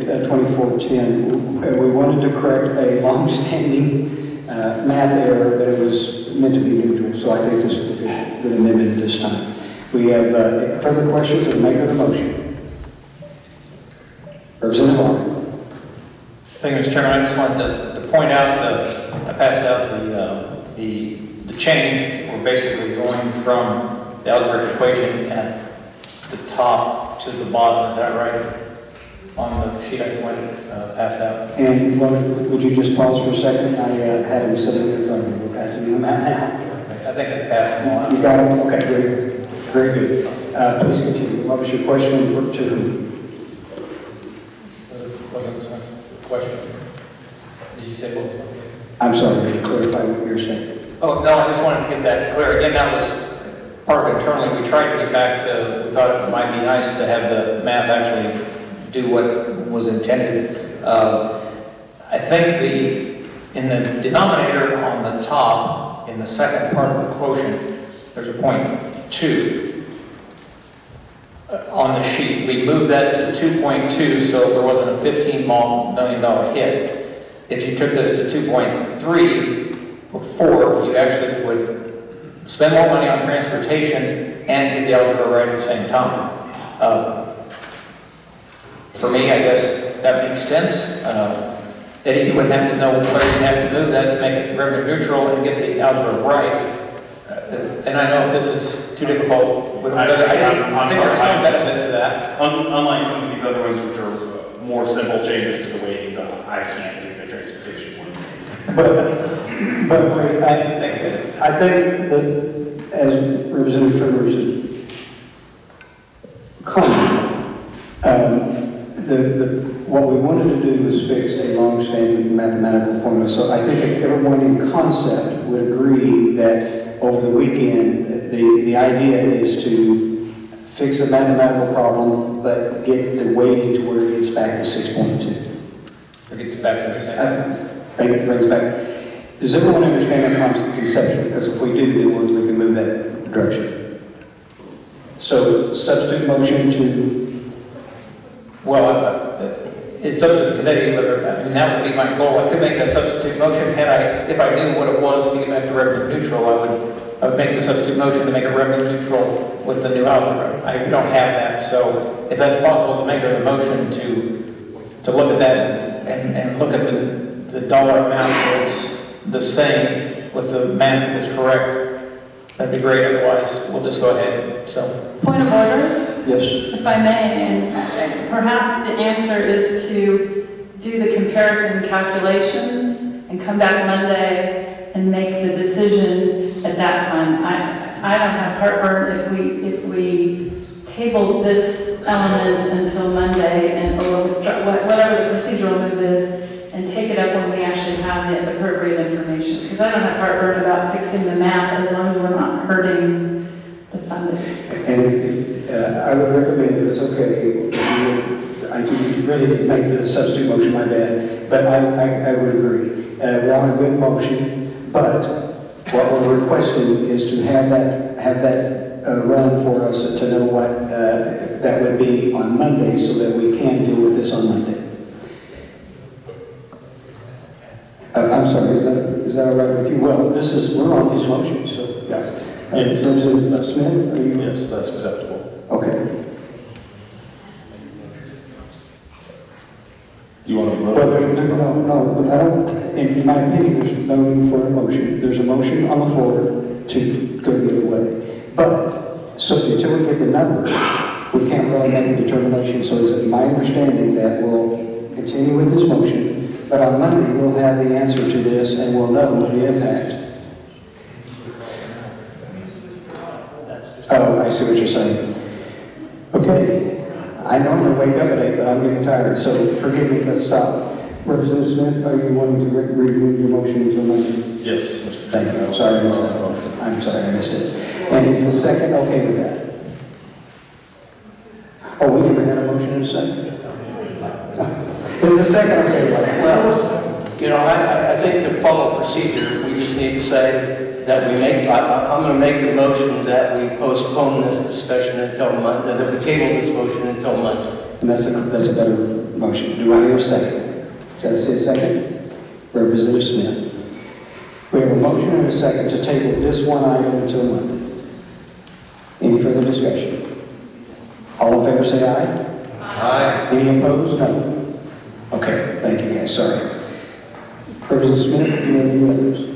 2014, we wanted to correct a long-standing math error, but it was meant to be neutral, so I think this is a good amendment at this time. We have further questions of the maker of the motion. Representative Long. Thank you, Mr. Chairman. I just wanted to point out that I passed out the change. We're basically going from the algebraic equation at the top to the bottom. Is that right? On the sheet I went pass out. And would you just pause for a second? I had him sitting in front of me. We're passing them out now. I think I passed them on. You got them? Okay, great. Very good. Please continue. What was your question to whom? Question. Did you say both? I'm sorry, to clarify what you're saying. Oh, no, I just wanted to get that clear. Again, that was part of internally. We tried to get back to, we thought it might be nice to have the math actually do what was intended. I think in the denominator on the top, in the second part of the quotient, there's a 0.2. on the sheet. We moved that to 2.2, so there wasn't a $15 million hit. If you took this to 2.3 or 4, you actually would spend more money on transportation and get the algebra right at the same time. For me, I guess that makes sense. Eddie, you wouldn't have to know where you'd have to move that to make it revenue neutral and get the algebra right. And I know if this is too difficult, I think there's some benefit to that. Unlike some of these other ones, which are more simple changes to the weightings, I can't do the transportation one. But wait, I think that, as Representative Turner said, what we wanted to do was fix a long-standing mathematical formula. So I think if everyone in concept would agree that over the weekend, the idea is to fix a mathematical problem, but get the weighting to where it gets back to 6.2. It gets back to the same. It brings back. Does everyone understand that concept? Because if we do, then we can move that direction. So substitute motion to. Well, it's up to the committee whether, I mean, that would be my goal. I could make that substitute motion if I knew what it was to get back to revenue neutral. I would make the substitute motion to make it revenue neutral with the new algebra. We don't have that, so if that's possible to make a motion to look at that and look at the dollar amount so it's the same with the math that is correct, that'd be great. Otherwise, we'll just go ahead. So. Point of order. Yes. If I may, and perhaps the answer is to do the comparison calculations and come back Monday and make the decision at that time. I don't have heartburn if we table this element until Monday and or whatever the procedural move is and take it up when we actually have the appropriate information. Because I don't have heartburn about fixing the math as long as we're not hurting the funding. And I would recommend, if it's okay, I think you really didn't make the substitute motion, my bad, but I would agree. We're on a good motion, but what we're requesting is to have that run for us to know what that would be on Monday so that we can deal with this on Monday. I'm sorry, is that all right with you? Well, we're on these motions, so guys. Yes. Representative Smith, are you? Yes, that's acceptable. Okay. Do you want to vote? Well, no, I don't, in my opinion, there's no need for a motion. There's a motion on the floor to go the other way. But, so until we get the numbers, we can't really make a determination. So is it my understanding that we'll continue with this motion, but on Monday we'll have the answer to this and we'll know the impact. Oh, I see what you're saying. Okay. I normally wake up at 8, but I'm getting tired, so forgive me, let's stop. Representative Smith, are you wanting to remove your motion until Monday? Yes. Thank you. I'm sorry I missed that. I'm sorry I missed it. And is the second okay with that? Oh, we never had a motion in a second. Is the second okay with that? Well, you know, I think to follow procedure, we just need to say that we make, I'm going to make the motion that we postpone this discussion until Monday, that we table this motion until Monday. And that's a better motion. Do I hear a second? Does that say a second? Representative Smith. We have a motion and a second to table this one item until Monday. Any further discussion? All in favor say aye. Aye. Any opposed? No. Okay, thank you guys, sorry. Representative Smith, do you have any others?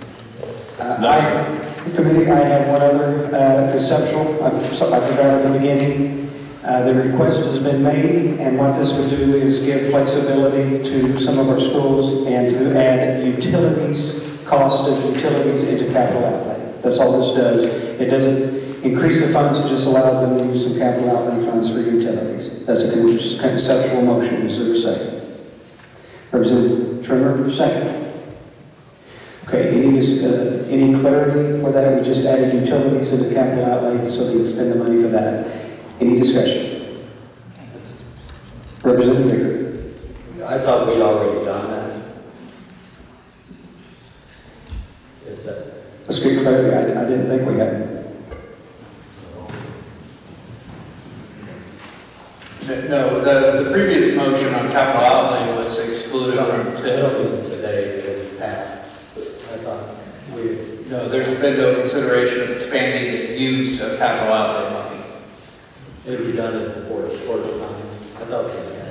Committee, I have one other conceptual. I forgot at the beginning. The request has been made, and what this would do is give flexibility to some of our schools and to add cost of utilities into capital outlay. That's all this does. It doesn't increase the funds, it just allows them to use some capital outlay funds for utilities. That's a conceptual motion. Is there a second? Representative Trimmer, second. Okay, any clarity for that? We just added utilities into capital outlay so we can spend the money for that. Any discussion? Representative Vickers. I thought we'd already done that. Is that? Let's get clarity. I didn't think we had. No, the previous motion on capital outlay was excluded from TIF. Today it passed. I thought we. No, there's been no consideration of expanding the use of capital outlay money. It'll be done in for a short time. I thought we had.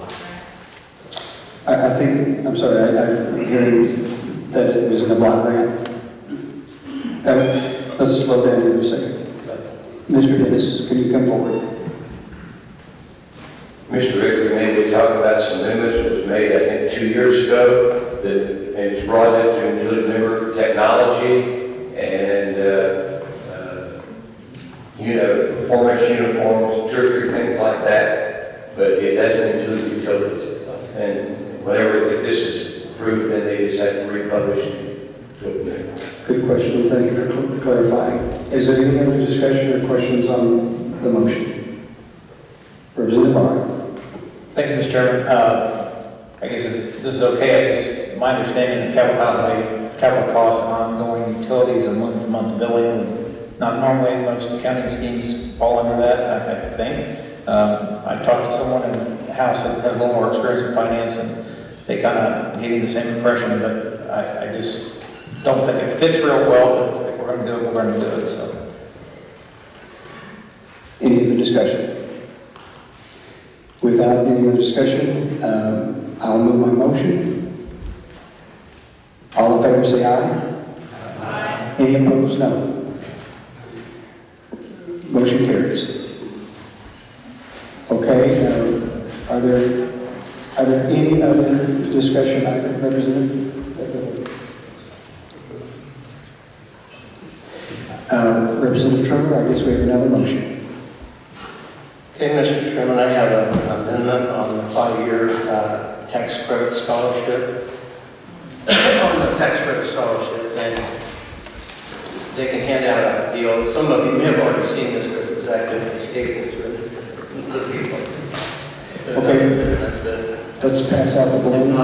I think, I'm sorry, I'm hearing that it was in the block grant. Let's slow down here a second. Mr. Dennis, can you come forward? Mr. Rick, we may be talking about some amendments that was made, I think, 2 years ago, that it's brought in to include member technology and, performance uniforms, 2 or 3 things like that, but it doesn't include utilities. And whenever, if this is approved, then they just have to republish to amend. Good question, thank you for clarifying. Is there any other discussion or questions on the motion? Representative Barr. Thank you, Mr. Chairman. I guess this is okay. My understanding of capital outlay, capital costs and ongoing utilities and month-to-month billing, not normally most accounting schemes fall under that, I think. I talked to someone in the house that has a little more experience in finance, and they kind of gave me the same impression, but I just don't think it fits real well, but if we're going to do it, we're going to do it, so. Any other discussion? Without any other discussion, I'll move my motion. All in favor say aye. Aye. Any opposed, no. Motion carries. Okay, are there any other discussion items, Representative? Representative Trevor, I guess we have another motion. Okay, Mr. Chairman, I have an amendment on the 5-year tax credit scholarship. On the tax credit scholarship, and they can hand out a deal. Some of you may have already seen this because it was actively stated to the people. Okay, let's pass out the balloon.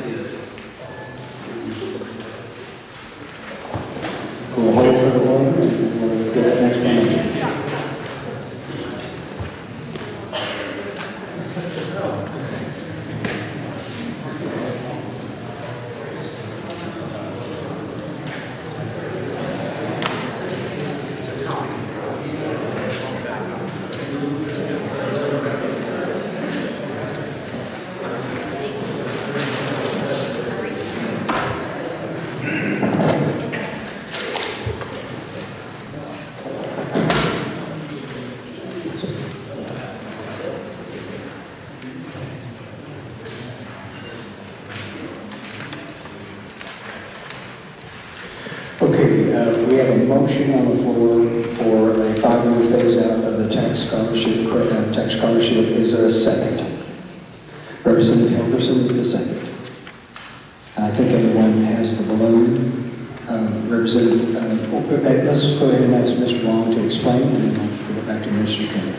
We'll hold for the balloon and we'll get the next one. Okay, we have a motion on the floor for a 5-year phase out of the tax scholarship. Is there a second? Representative Hilderson is the second. And I think everyone has the balloon. Representative, let's go ahead and ask Mr. Long to explain, and then we'll go back to Mr. Turner.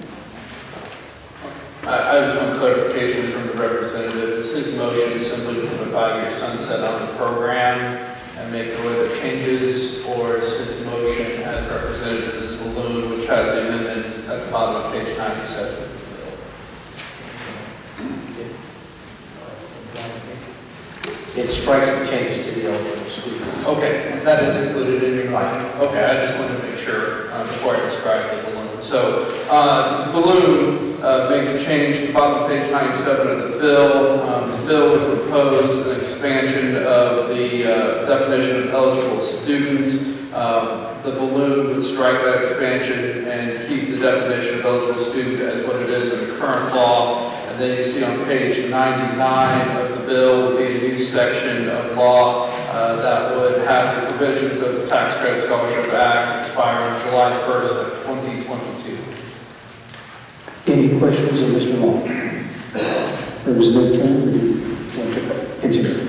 I just want clarification from the representative. Is his motion simply to put a 5-year sunset on the program and make no other changes, or is his motion as represented in this balloon, which has the amendment at the bottom of page 97? It strikes the changes to the eligible students. Okay, that is included in your motion. Okay, I just wanted to make sure before I describe the balloon. So, the balloon makes a change at the bottom of page 97 of the bill. The bill would propose an expansion of the definition of eligible student. The balloon would strike that expansion and keep the definition of eligible student as what it is in the current law. And then you see on page 99 of the bill would be a new section of law that would have the provisions of the Tax Credit Scholarship Act expire on July 1st of 2022. Any questions of Mr. Long? Representative Turner, you want to continue?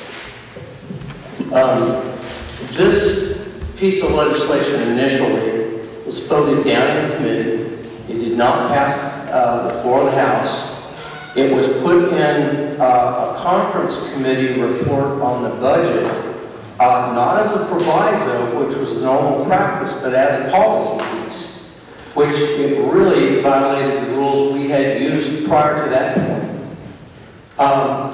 This piece of legislation initially was voted down in committee. It did not pass the floor of the House. It was put in a conference committee report on the budget, not as a proviso, which was normal practice, but as a policy piece. which it really violated the rules we had used prior to that point.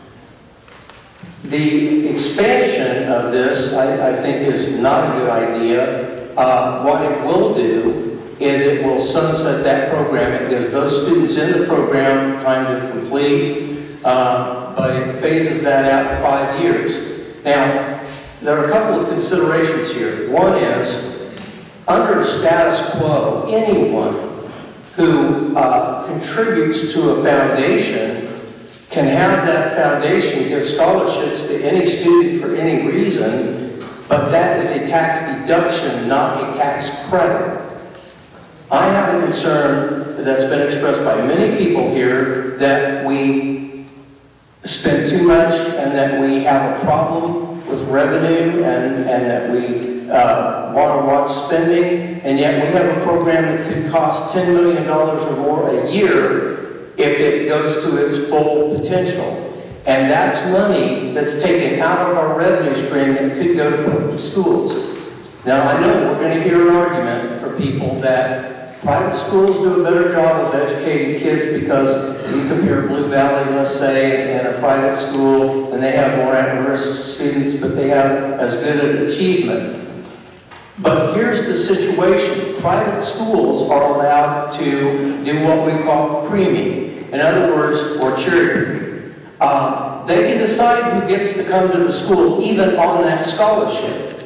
The expansion of this, I think, is not a good idea. What it will do is it will sunset that program. It gives those students in the program time to complete, but it phases that out to 5 years. Now, there are a couple of considerations here. One is, under status quo, anyone who contributes to a foundation can have that foundation give scholarships to any student for any reason, but that is a tax deduction, not a tax credit. I have a concern that's been expressed by many people here that we spend too much and that we have a problem with revenue and that we want to watch spending, and yet we have a program that could cost $10 million or more a year if it goes to its full potential. And that's money that's taken out of our revenue stream that could go to public schools. Now, I know we're going to hear an argument for people that private schools do a better job of educating kids because you compare Blue Valley, let's say, and a private school, and they have more at-risk students, but they have as good an achievement. But here's the situation. Private schools are allowed to do what we call creaming. In other words, or cherry. They can decide who gets to come to the school even on that scholarship.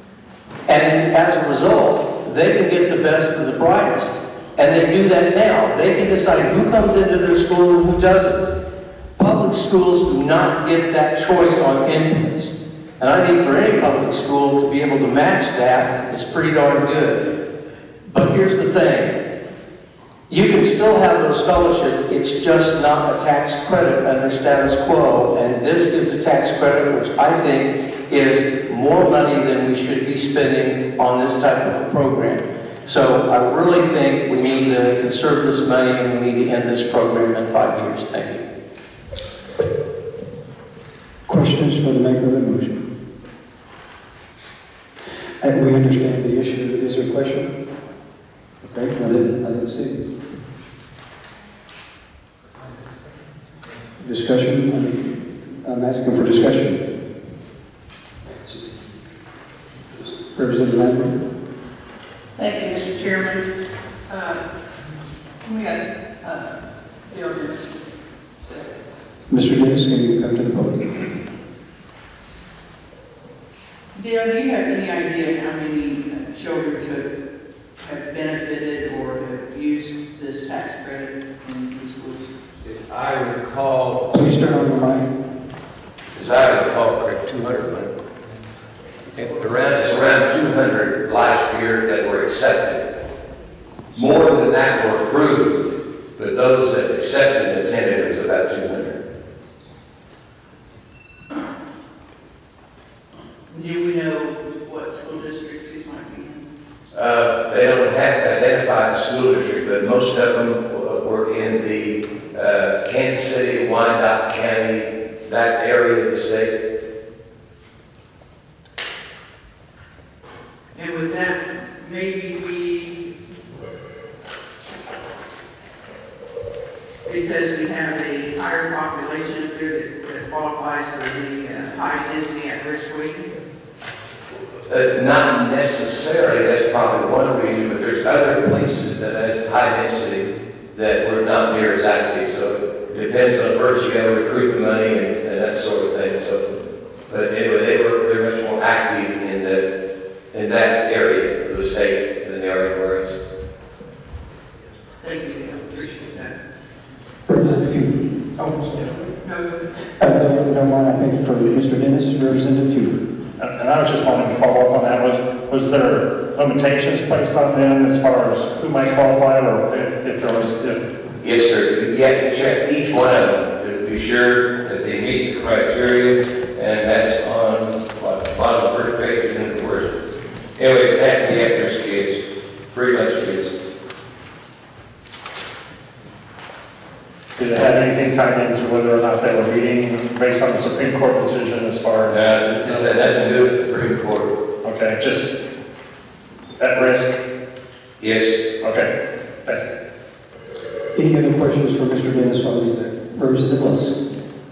And as a result, they can get the best and the brightest. And they do that now. They can decide who comes into their school and who doesn't. Public schools do not get that choice on inputs. And I think for any public school to be able to match that is pretty darn good. But here's the thing. You can still have those scholarships, it's just not a tax credit under status quo, and this is a tax credit which I think is more money than we should be spending on this type of a program. So I really think we need to conserve this money and we need to end this program in 5 years. Thank you. Questions for the maker of the motion? And we understand the issue. Is there a question? Okay, I didn't see. Discussion? I'm asking for discussion. Representative Lambert. Thank you, Mr. Chairman. We got Bill Dennis. Mr. Dennis, can you come to the podium? Dale, do you have any idea how many children could have benefited or have used this tax credit in the schools? As I recall, Please turn on your mic. as I recall, correct, 200. It's around 200 last year that were accepted. More than that were approved, but those that accepted and attended was about 200. Do we know what school districts these might be in? They don't have to identify the school district, but most of them were in the Kansas City, Wyandotte County, that area of the state. And with that, maybe we, because we have a higher population up there that qualifies for the high density at-risk weighting? Not necessarily, that's probably one reason, but there's other places that have high density that we're not near as active. So it depends on first you got to recruit the money and that sort of thing. So, but anyway, they're much more active in that area of the state than the area where it's. Thank you, I appreciate that. Representative Hughes. No. No mind, I think for Mr. Dennis, Representative Hughes. And I was just wanting to follow up on that. Was there limitations placed on them as far as who might qualify, or if there was? Yes, sir. You have to check each one of them to be sure that they meet the criteria, and that's on the bottom of the first page and then the worst. Anyway, that and the at-risk kids, pretty much kids. Did it have anything tied into whether or not they were meeting based on the Supreme Court decision as far as? This had nothing to do with the Supreme Court. Okay, just at risk? Yes. Okay, thank you. Any other questions for Mr. Dennis while he's there? Representative Lewis.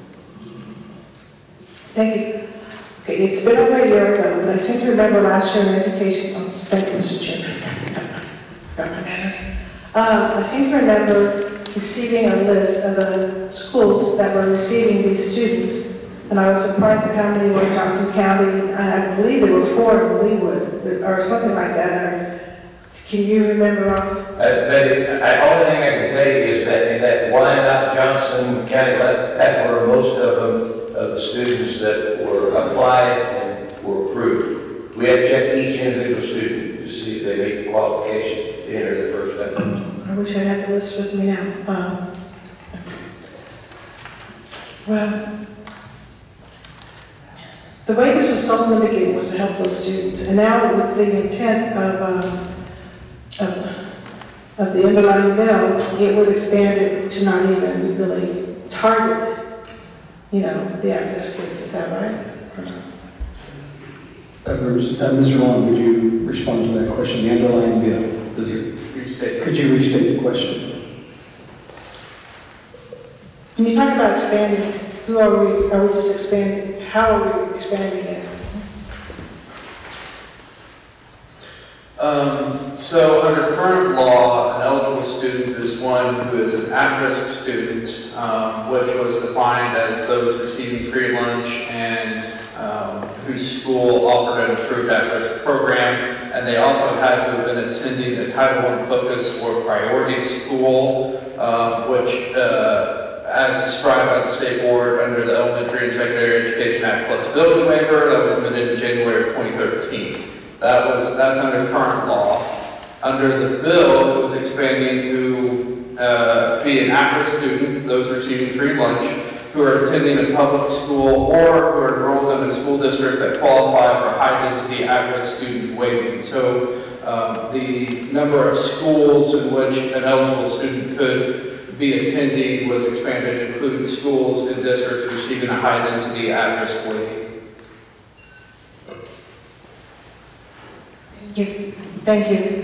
Thank you. Okay, it's been over a year ago, but I seem to remember last year in education, thank you, Mr. Chairman. Got my manners. I seem to remember receiving a list of the schools that were receiving these students, and I was surprised at how many were in Johnson County. I believe there were 4 in Leawood, or something like that. Can you remember off? The only thing I can tell you is that in that Wyandotte, Johnson County, that's where most of the students that were applied and were approved. We had to check each individual student to see if they meet the qualification to enter the first level. I wish I had the list with me now. Well, the way this was sold in the beginning was to help those students, and now with the intent of the underlying bill, it would expand it to not even really target, the at-risk kids. Is that right? Mr. Long, would you respond to that question? The underlying bill, could you restate the question? When you talk about expanding, are we just expanding? How are we expanding it? So under current law, an eligible student is one who is an at-risk student, which was defined as those receiving free lunch and whose school offered an approved at-risk program, and they also had to have been attending a Title I focus or priority school, which, as described by the State Board under the Elementary and Secondary Education Act flexibility waiver that was amended in January of 2013. That's under current law. Under the bill, it was expanding to be an at-risk student, those receiving free lunch, who are attending a public school or who are enrolled in a school district that qualify for high-density at-risk student weighting. So the number of schools in which an eligible student could be attending was expanded, including schools and districts receiving a high-density at-risk weighting. Thank you.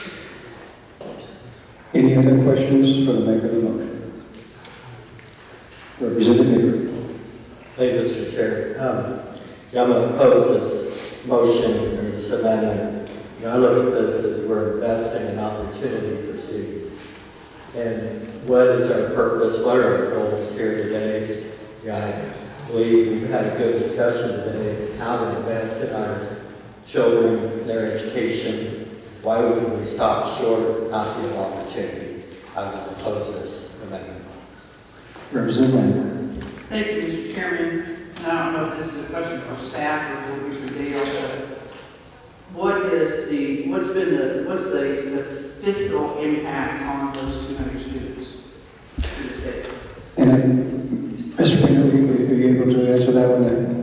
Any other questions for the maker of the motion? Representative Newberry. Thank you, Mr. Chair. I'm going to oppose this motion or this amendment. I look at this as we're investing in opportunity for students. And what is our purpose? What are our goals here today? I believe we've had a good discussion today how to invest in our children, their education. Why would we stop short of not the opportunity? I would oppose this amendment. Representative Lambert. Thank you, Mr. Chairman. And I don't know if this is a question for staff or will be for Dale, but what's the fiscal impact on those 200 students in the state? And Mr. Painter, are you able to answer that one there?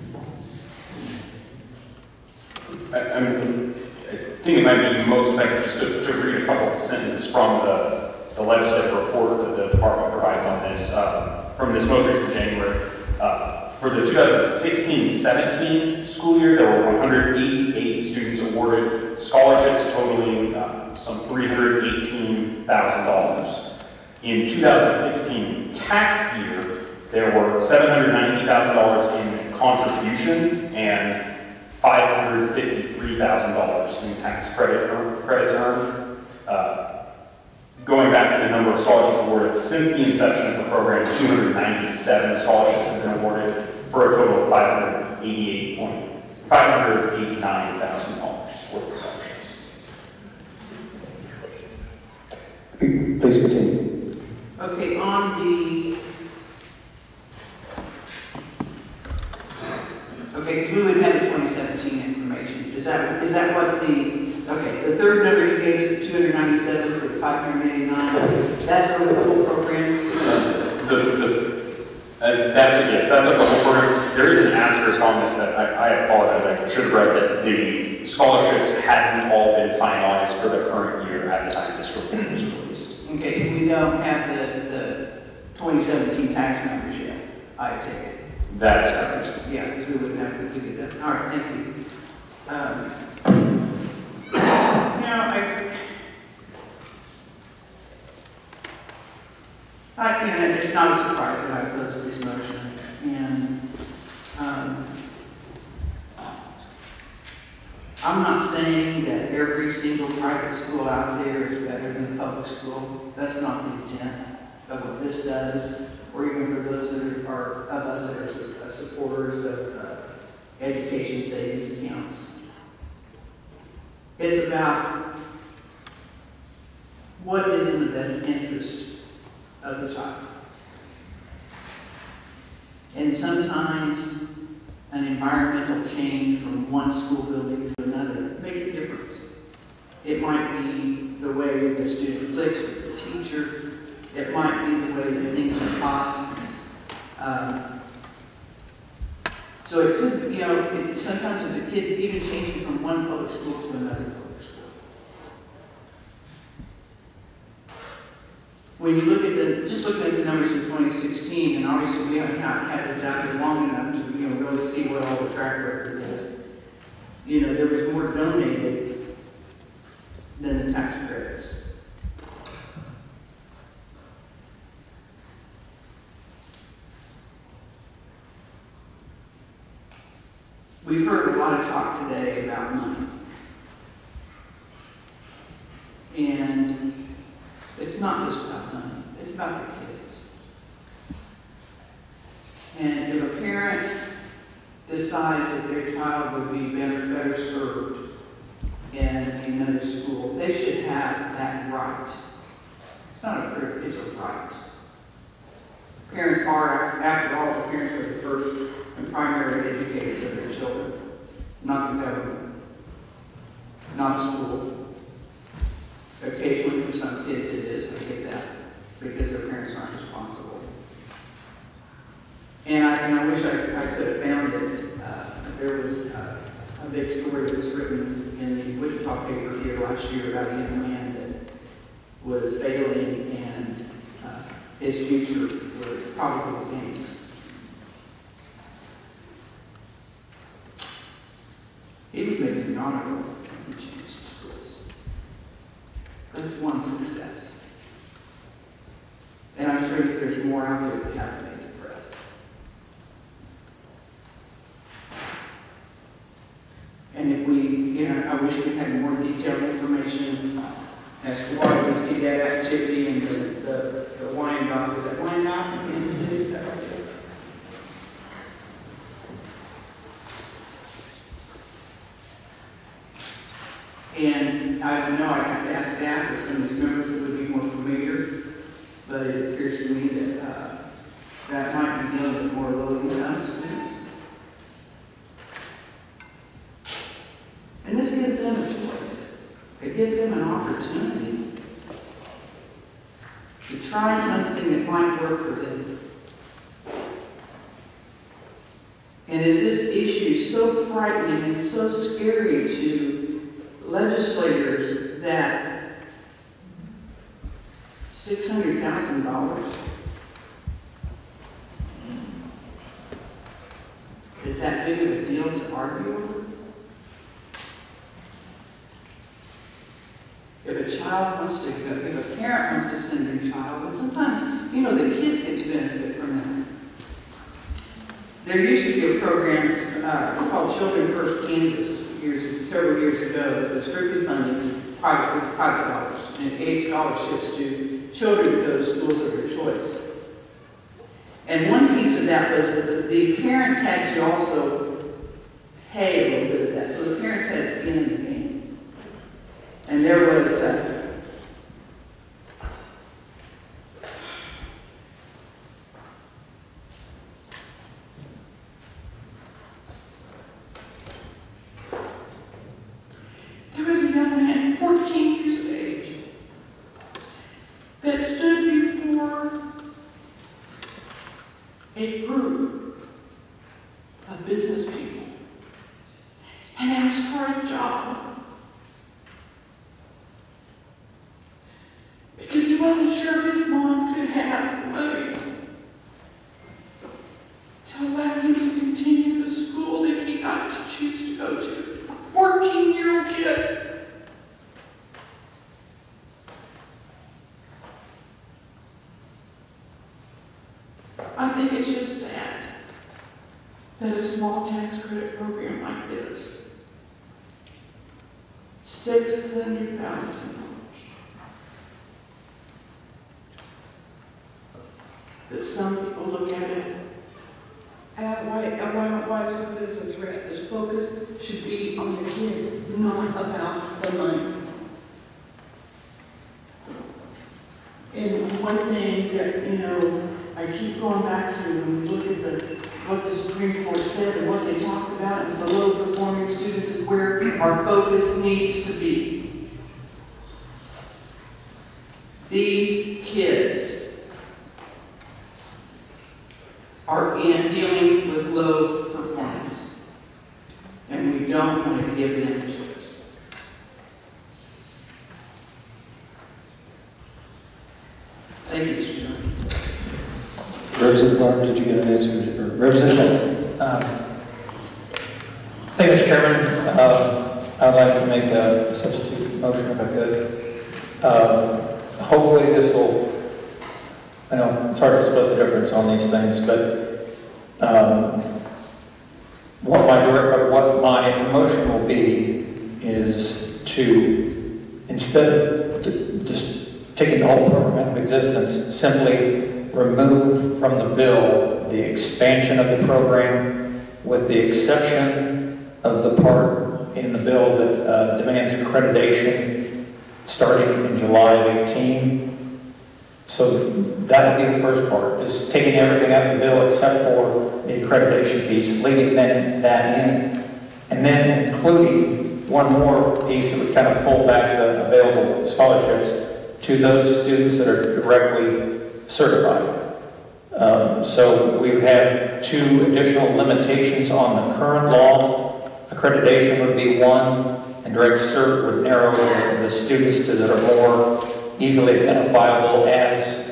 I think it might be most effective just to read a couple of sentences from the legislative report that the department provides on this, from this most recent January. For the 2016-17 school year, there were 188 students awarded scholarships totaling some $318,000. In 2016 tax year, there were $790,000 in contributions and $553,000 in tax credits earned. Going back to the number of scholarships awarded since the inception of the program, 297 scholarships have been awarded for a total of $589,000 worth of scholarships. Please continue. Okay, because we would have the 2017 information. Is that what the third number you gave us, 297 for 589, that's over the whole program? Yes, that's a whole program. There is an asterisk on this that I apologize, I should have read that the scholarships hadn't all been finalized for the current year at the time this report was released. Okay, we don't have the 2017 tax numbers yet, I take it. That is correct. Yeah, because we wouldn't have completed that. All right, thank you. It's not a surprise that I oppose this motion. And I'm not saying that every single private school out there is better than public school. That's not the intent of what this does, or even for those that are of us that are supporters of education savings accounts. It's about what is in the best interest of the child. And sometimes an environmental change from one school building to another makes a difference. It might be the way the student clicks with the teacher. It might be the way that things are taught. So it could, sometimes as a kid, even changing from one public school to another public school. When you look at just looking at the numbers in 2016, and obviously we haven't had this out here long enough to really see what all the track record is. There was more donated than the tax credits. We've heard a lot of talk today about money. And it's not just about money, it's about the kids. And if a parent decides that their child would be better served in another school, they should have that right. It's not a privilege, it's a right. Parents are, after all, the parents are the first and primary educators of their children, not the government, not a school. Occasionally for some kids it is, I get that, because their parents aren't responsible. And I wish I could have found it. There was a big story that was written in the Wichita paper here last year about a young man that was failing, and his future was probably with gangs. He was making an honor roll and he changed schools. That's one success. And I'm sure that there's more out there that haven't made the press. And if we, I wish we had more detailed information as to why we see that activity in the Wyandotte. Is that Wyandotte in Kansas City? Is that right? And I know I have to ask staff or some of these members that would be more familiar, but it appears to me that that might be dealing with more low-income students. And this gives them a choice. It gives them an opportunity to try something that might work for them. And is this issue so frightening and so scary to legislators that $600,000 is that big of a deal to argue over? If a child wants to go, if a parent wants to send their child, but sometimes, the kids get to benefit from that. There used to be a program called Children First Kansas several years ago that was strictly funded with private dollars, and it gave scholarships to children to go to schools of their choice. And one piece of that was that the parents had to also pay a little bit of that, so the parents had skin in the game. And there was a young man, 14 years of age, that stood before a group of business people and asked for a job because he wasn't sure his mom could have money to allow him to continue the school that he got to choose to go to. A 14-year-old kid. I think it's just sad that a small tax credit program like this, $600,000. That some people look at it, why is it as a threat? This focus should be on the kids, not about the money. And one thing that, you know, I keep going back to when we look at what the Supreme Court said and what they talked about is the low performing students is where our focus needs to be. These kids are dealing with low performance, and we don't want to give them a choice. Thank you, Mr. Chairman. Representative Clark, did you get an answer? Representative? Thank you, Mr. Chairman. I'd like to make a substitute motion if I could. Hopefully this will, I know it's hard to split the difference on these things, but what my motion will be is to, instead of just taking the whole program out of existence, simply remove from the bill the expansion of the program, with the exception of the part in the bill that demands accreditation starting in July of 18. So that would be the first part, is taking everything out of the bill except for the accreditation piece, leaving that in, and then including one more piece that would kind of pull back the available scholarships to those students that are directly certified. So we would have 2 additional limitations on the current law. Accreditation would be 1, and direct cert would narrow the students to that are more easily identifiable as,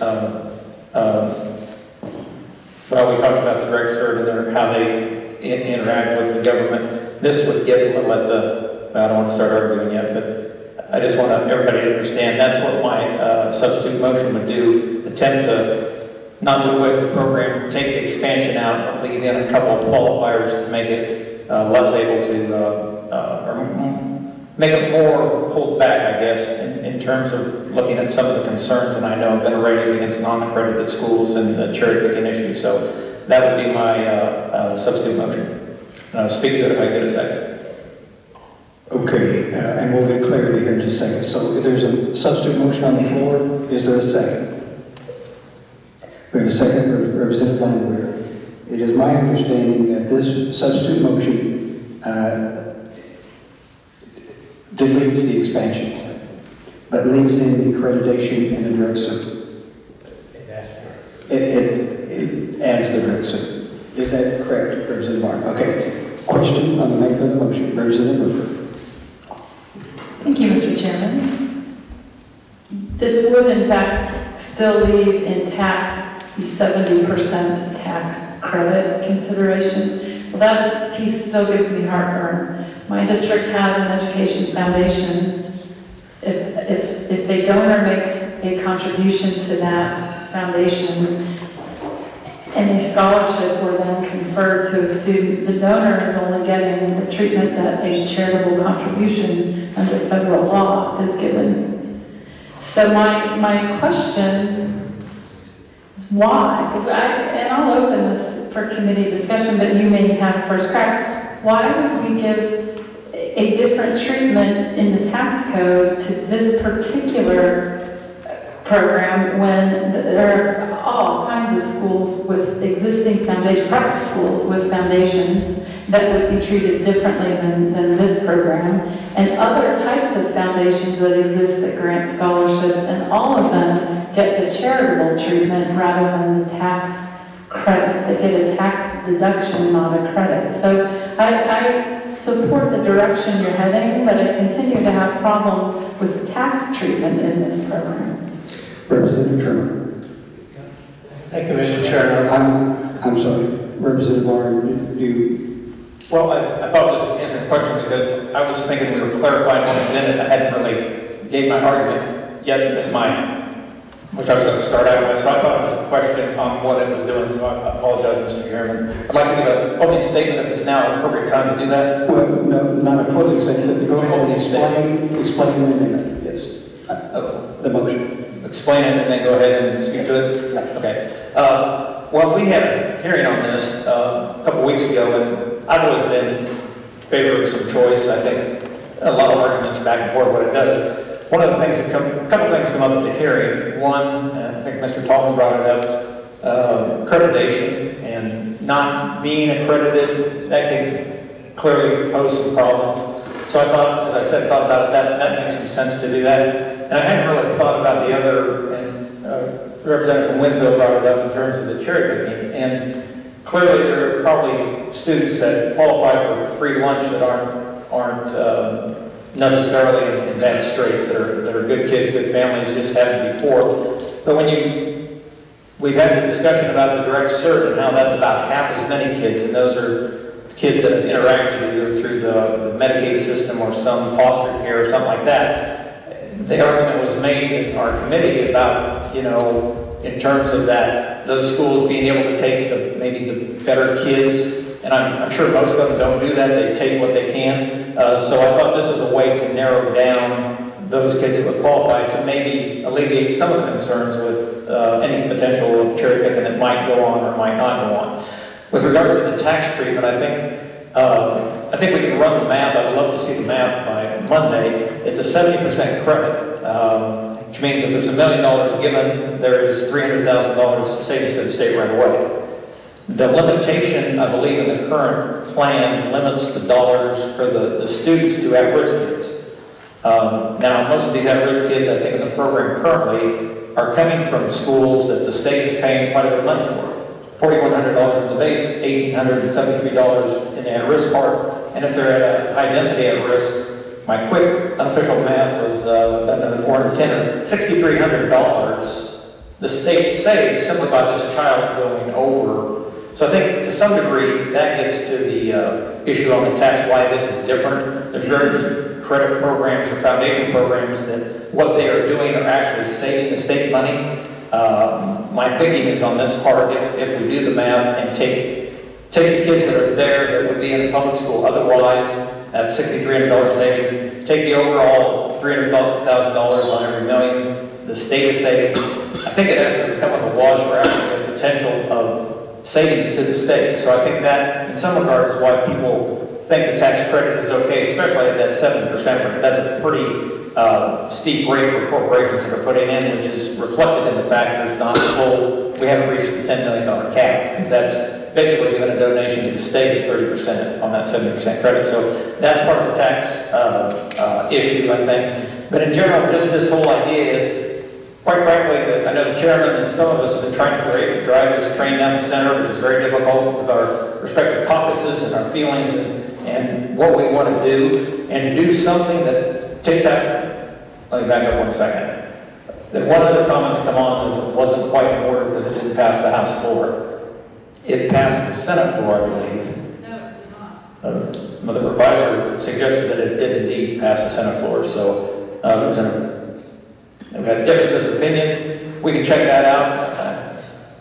well, we talked about the direct cert and how they interact with the government. This would get a little at the, I don't want to start arguing yet, but I just want everybody to understand that's what my substitute motion would do, attempt to not do away with the program, take the expansion out, but leave in a couple of qualifiers to make it less able to, or make it more hold back, I guess, in terms of looking at some of the concerns that I know have been raised against non-accredited schools and the cherry picking issue. So that would be my substitute motion. And I'll speak to it if I get a second. Okay, and we'll get clarity here in just a second. So there's a substitute motion on the floor. Is there a second? We have a second, Representative Landwehr. It is my understanding that this substitute motion deletes the expansion part, but leaves in the accreditation and the direct cert. It adds the direct cert. Is that correct, Representative Martin? Okay. Question on the maker of the motion, Representative Hoover. Thank you, Mr. Chairman. This would, in fact, still leave intact the 70% tax credit consideration. Well, that piece still gives me heartburn. My district has an education foundation. If a donor makes a contribution to that foundation and a scholarship were then conferred to a student, the donor is only getting the treatment that a charitable contribution under federal law is given. So my question is why? And I'll open this for committee discussion, but you may have first crack. Why would we give a different treatment in the tax code to this particular program when there are all kinds of schools with existing foundation, private schools with foundations that would be treated differently than this program, and other types of foundations that exist that grant scholarships, and all of them get the charitable treatment rather than the tax credit. They get a tax deduction, not a credit. So I support the direction you're heading, but I continue to have problems with the tax treatment in this program. Representative Trimmer. Thank you, Mr. Chairman. I'm sorry, Representative Warren, you... Well, I thought it was answering the question because I was thinking we were clarifying what was in it. I hadn't really gave my argument yet as my which I was going to start out with, so I thought it was a question on what it was doing, so I apologize, Mr. Chairman. I'd like to give an opening statement if it's now an appropriate time to do that. Well, no, not a closing statement, but go ahead and explain the amendment. Yes. The motion. Explain it and then go ahead and speak to it? Yeah. Okay. Well, we had a hearing on this a couple weeks ago, and I've always been in favor of some choice. I think a lot of arguments back and forth what it does. One of the things a couple things come up at the hearing. One, I think Mr. Tallman brought it up, accreditation and not being accredited, that can clearly pose some problems. So I thought, as I said, thought about it, that makes some sense to do that. And I hadn't really thought about the other, and Representative Winfield brought it up in terms of the cherry picking. And clearly there are probably students that qualify for free lunch that aren't necessarily in bad straits, that are good kids, good families, just had before. But we've had the discussion about the direct cert and how that's about half as many kids, and those are kids that have interacted either through the Medicaid system or some foster care or something like that. The argument was made in our committee about, in terms of that, those schools being able to take maybe the better kids. And I'm sure most of them don't do that. They take what they can. So I thought this was a way to narrow down those kids who would qualify to maybe alleviate some of the concerns with any potential of cherry picking that might go on or might not go on. With regard to the tax treatment, I think we can run the math. I would love to see the math by Monday. It's a 70% credit, which means if there's $1 million given, there is $300,000 savings to the state right away. The limitation, I believe, in the current plan limits the dollars for the students to at-risk kids. Now, most of these at-risk kids, I think, in the program currently are coming from schools that the state is paying quite a bit of money for. $4,100 in the base, $1,873 in the at-risk part. And if they're at a high density at-risk, my quick unofficial math was another $410, $6,300 the state saves simply by this child going over. So I think to some degree that gets to the issue on the tax, why this is different. There's very few credit programs or foundation programs that what they are doing are actually saving the state money. My thinking is on this part, if we do the math and take the kids that are there that would be in a public school otherwise, at $6,300 savings, take the overall $300,000 on every million, the state is saving. I think it actually would come with a wash or actually the potential of savings to the state. So I think that, in some regards, is why people think the tax credit is okay, especially at that 7% rate. That's a pretty steep rate for corporations that are putting in, which is reflected in the fact there's not a full, we haven't reached the $10 million cap, because that's basically giving a donation to the state of 30% on that 70% credit. So that's part of the tax issue, I think. But in general, just this whole idea is, quite frankly, I know the chairman and some of us have been trying to drive this train down the center, which is very difficult with our respective caucuses and our feelings and what we want to do, and to do something that takes out, let me back up 1 second. The one other comment to come on is it wasn't quite in order because it didn't pass the House floor. It passed the Senate floor, I believe. No, it did not. The revisor suggested that it did indeed pass the Senate floor, so we had differences of opinion. We can check that out.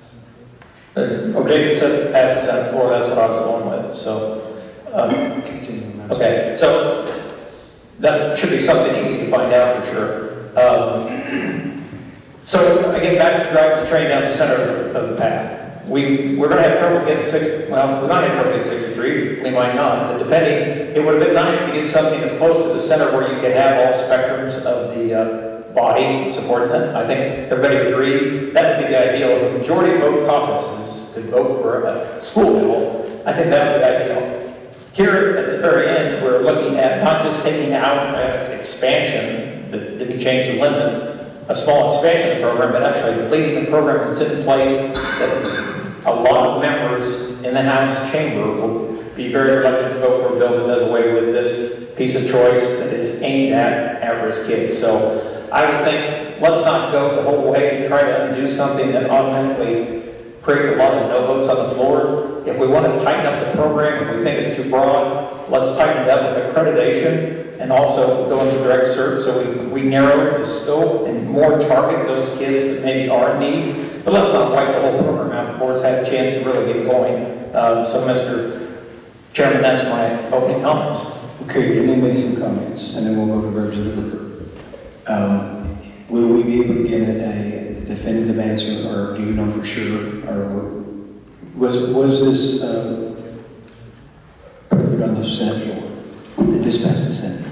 Okay, said it passed the Senate floor, that's what I was going with. So, okay, so that should be something easy to find out for sure. So again, back to driving the train down the center of the path. We're going to have trouble getting we're not going to have trouble getting 63, we might not, but depending, it would have been nice to get something as close to the center where you could have all spectrums of the body supporting it. I think everybody would agree that would be the ideal. If the majority of both caucuses could vote for a school bill, I think that would be ideal. Here at the very end, we're looking at not just taking out an expansion that didn't change the limit, a small expansion of the program, but actually deleting the program that's in place that a lot of members in the House chamber will be very reluctant to vote for a bill that does away with this piece of choice that is aimed at risk kids. So I would think, let's not go the whole way and try to undo something that automatically creates a lot of no votes on the floor. If we want to tighten up the program, if we think it's too broad, let's tighten it up with accreditation and also go into direct search, so we narrow the scope and more target those kids that maybe are in need. But let's not wipe the whole program out before it's had a chance to really get going. So, Mr. Chairman, that's my opening comments. Okay, let me make some comments, and then we'll go to Representative Hoover. Will we be able to get a definitive answer, or do you know for sure, or was this approved on the Senate floor? Did this pass the Senate?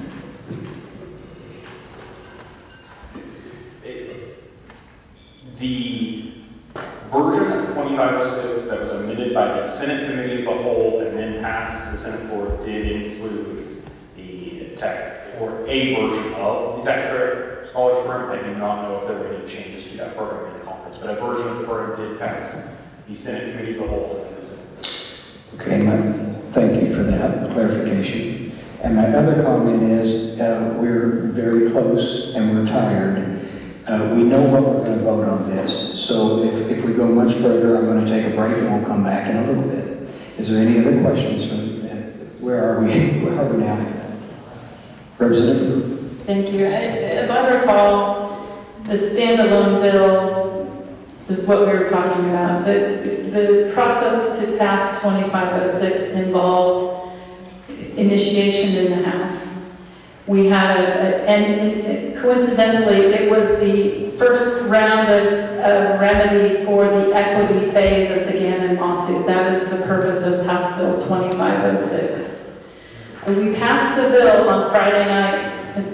The version of 2506 that was amended by the Senate Committee of the Whole and then passed to the Senate floor did include the tax, or a version of the tax credit scholarship program. I do not know if there were any changes to that program in the conference, but a version of the program did pass the Senate Committee of the Whole and the Senate. Okay, thank you for that clarification. And my other comment is we're very close and we're tired. We know what we're going to vote on this, so if we go much further, I'm going to take a break and we'll come back in a little bit. Is there any other questions from, where are we? Where are we now? Representative? Thank you. As I recall, the standalone bill is what we were talking about. The process to pass 2506 involved initiation in the House. We had and coincidentally, it was the first round of remedy for the equity phase of the Gannon lawsuit. That is the purpose of House Bill 2506. So we passed the bill on Friday night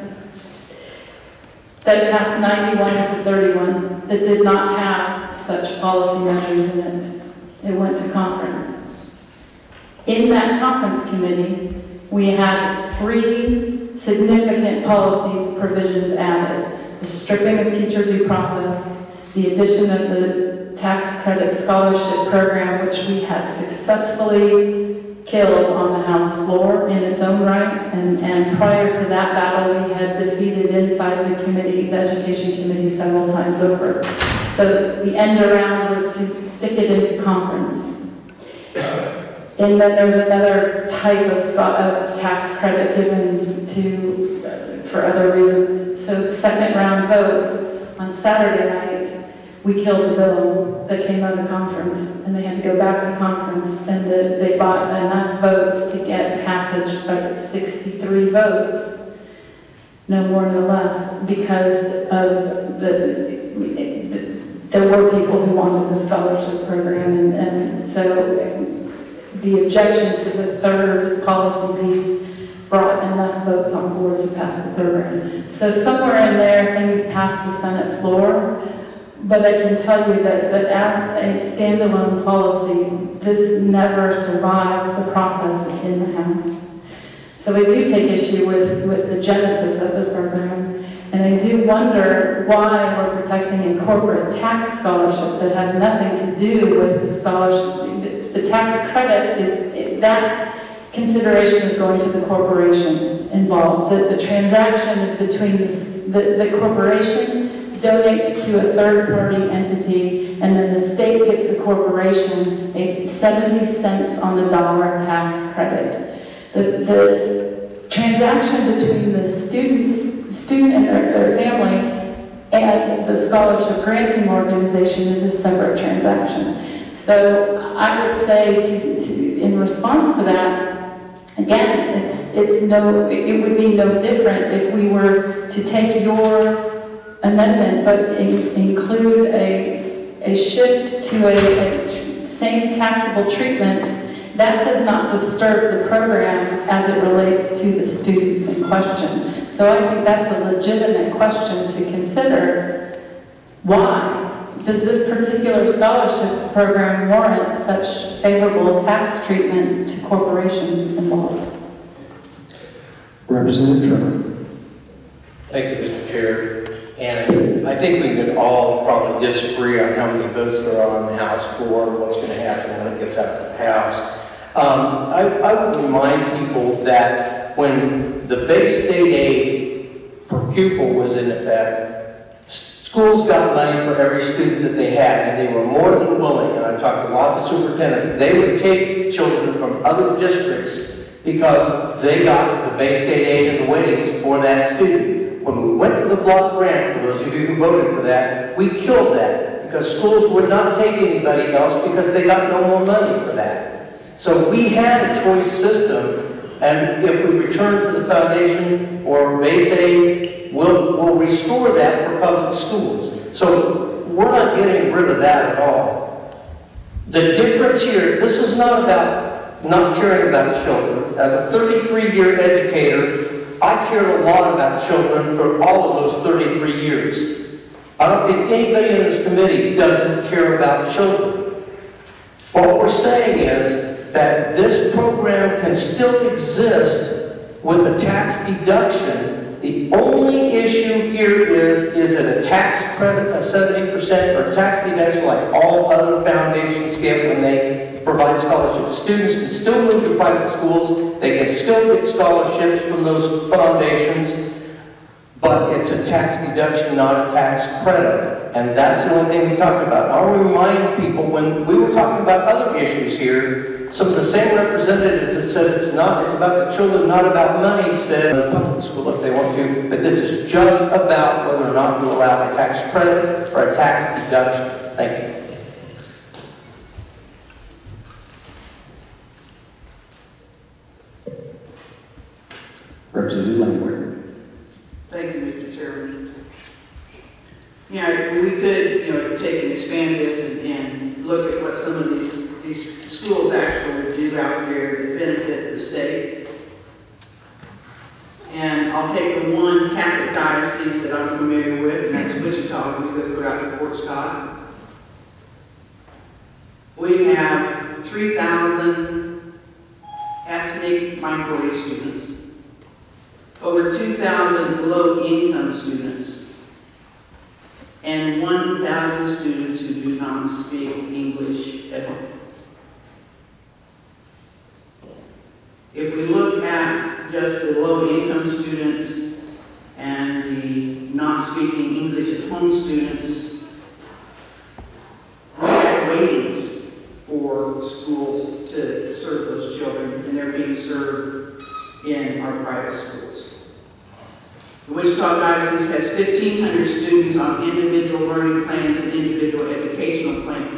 that passed 91 to 31 that did not have such policy measures in it. It went to conference. In that conference committee, we had 3 significant policy provisions added. The stripping of teacher due process, the addition of the tax credit scholarship program, which we had successfully killed on the House floor in its own right, and prior to that battle we had defeated inside the committee, the education committee, several times over. So the end around was to stick it into conference. And then there's another type of tax credit given to, for other reasons. So the second round vote on Saturday night, we killed the bill that came out of conference, and they had to go back to conference, and they bought enough votes to get passage of 63 votes, no more, no less, because of there were people who wanted the scholarship program, and so the objection to the third policy piece brought enough votes on board to pass the program. So somewhere in there, things passed the Senate floor, but I can tell you that as a standalone policy, this never survived the process in the House. So I do take issue with the genesis of the program, and I do wonder why we're protecting a corporate tax scholarship that has nothing to do with the scholarship. The tax credit is, that consideration is going to the corporation involved. The transaction is between the corporation donates to a third-party entity, and then the state gives the corporation a 70 cents on the dollar tax credit. The transaction between the student and their family and the scholarship granting organization is a separate transaction. So I would say, in response to that, again, it would be no different if we were to take your amendment, but include a shift to a same taxable treatment. That does not disturb the program as it relates to the students in question. So I think that's a legitimate question to consider. Why does this particular scholarship program warrant such favorable tax treatment to corporations involved? Representative Trimmer. Thank you, Mr. Chair. And I think we could all probably disagree on how many votes there are on the House floor and what's going to happen when it gets out of the House. I would remind people that when the base state aid per pupil was in effect, schools got money for every student that they had, and they were more than willing, and I've talked to lots of superintendents, they would take children from other districts because they got the Bay State aid and the weightings for that student. When we went to the block grant, for those of you who voted for that, we killed that because schools would not take anybody else because they got no more money for that. So we had a choice system, and if we return to the foundation or base aid, we'll restore that for public schools. So we're not getting rid of that at all. The difference here, this is not about not caring about children. As a 33-year educator, I cared a lot about children for all of those 33 years. I don't think anybody in this committee doesn't care about children. What we're saying is that this program can still exist with a tax deduction. The only issue here is it a tax credit of 70% or a tax deduction like all other foundations get when they provide scholarships. Students can still move to private schools. They can still get scholarships from those foundations. But it's a tax deduction, not a tax credit. And that's the only thing we talked about. I'll remind people, when we were talking about other issues here, some of the same representatives that said it's about the children, not about money, said the public school if they want to, but this is just about whether or not you allow a tax credit or a tax deduction. Thank you. Representative Langworth. Thank you, Mr. Chairman. We could, take and expand this and look at what some of these schools actually do out there that benefit the state. And I'll take the one Catholic diocese that I'm familiar with, and that's Wichita. We go out to Fort Scott. We have 3,000 ethnic minority students, over 2,000 low-income students, and 1,000 students who do not speak English at home. If we look at just the low-income students and the not speaking English at home students, we have waitings for schools to serve those children, and they're being served in our private schools. The Wichita Diocese has 1,500 students on individual learning plans and individual educational plans.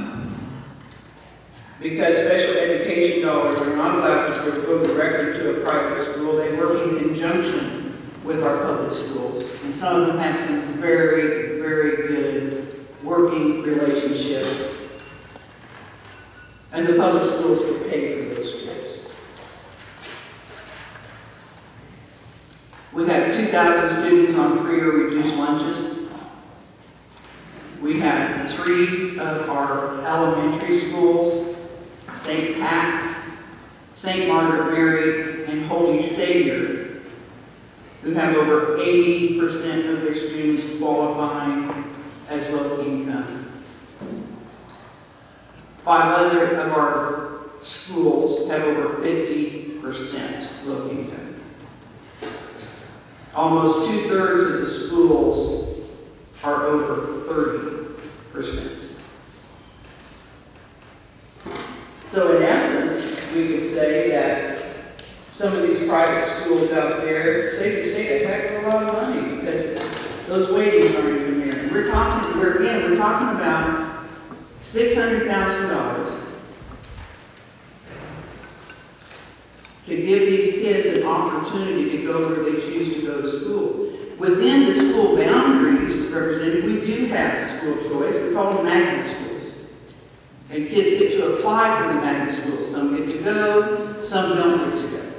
Because special education dollars are not allowed to go directly to a private school, they work in conjunction with our public schools. And some of them have some very, very good working relationships. And the public schools get paid for those schools. We have 2,000 students on free or reduced lunches. We have 3 of our elementary schools, St. Pat's, St. Margaret Mary, and Holy Savior, who have over 80% of their students qualifying as low income. 5 other of our schools have over 50% low income. Almost 2/3 of the schools are over 30%. So in essence, we could say that some of these private schools out there, safe to say, they have a lot of money because those waitings aren't even there. We're talking about $600,000 to give these kids an opportunity to go where they choose to go to school. Within the school boundaries, Representative, we do have school choice. We call them magnet schools. And kids get to apply for the magnet schools. Some get to go, some don't get to go.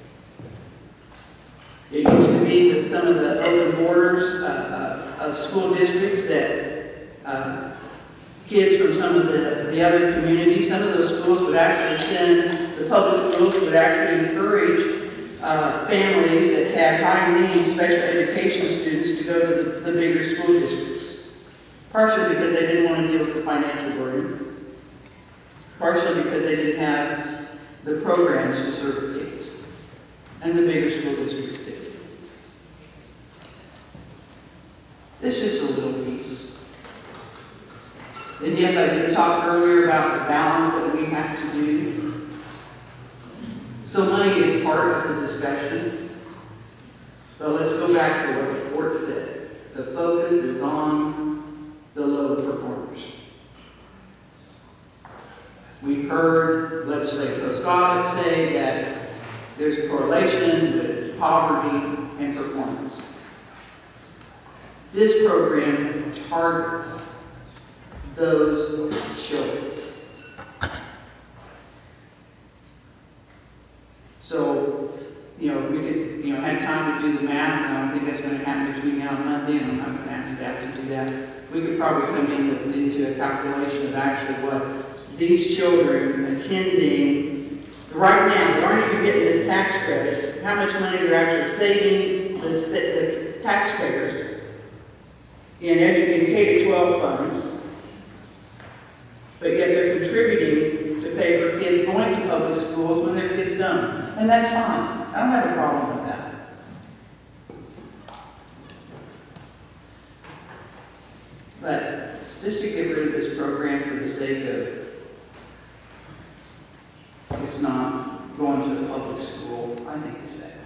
It used to be with some of the open borders of school districts that kids from some of the other communities, some of those schools would actually send, the public schools would actually encourage families that had high needs special education students to go to the bigger school districts. Partially because they didn't want to deal with the financial burden. Partially because they didn't have the programs to serve the kids. And the bigger school districts did. It's just a little piece. And yes, I did talk earlier about the balance that we have to do. So money is part of the discussion. But let's go back to what the court said. The focus is on the low performers. We heard legislative post-audit say that there's a correlation with poverty and performance. This program targets those children. So, you know, if we could, had time to do the math, and I don't think that's going to happen between now and Monday, and I'm not going to ask staff to do that. We could probably come into a calculation of actually what these children attending right now, they aren't even getting this tax credit, how much money they're actually saving the taxpayers in K-12 funds, but yet they're contributing to pay for kids going to public schools when their kids don't. And that's fine. I don't have a problem with that. But just to get rid of this program for the sake of it's not going to a public school, I think it's sad.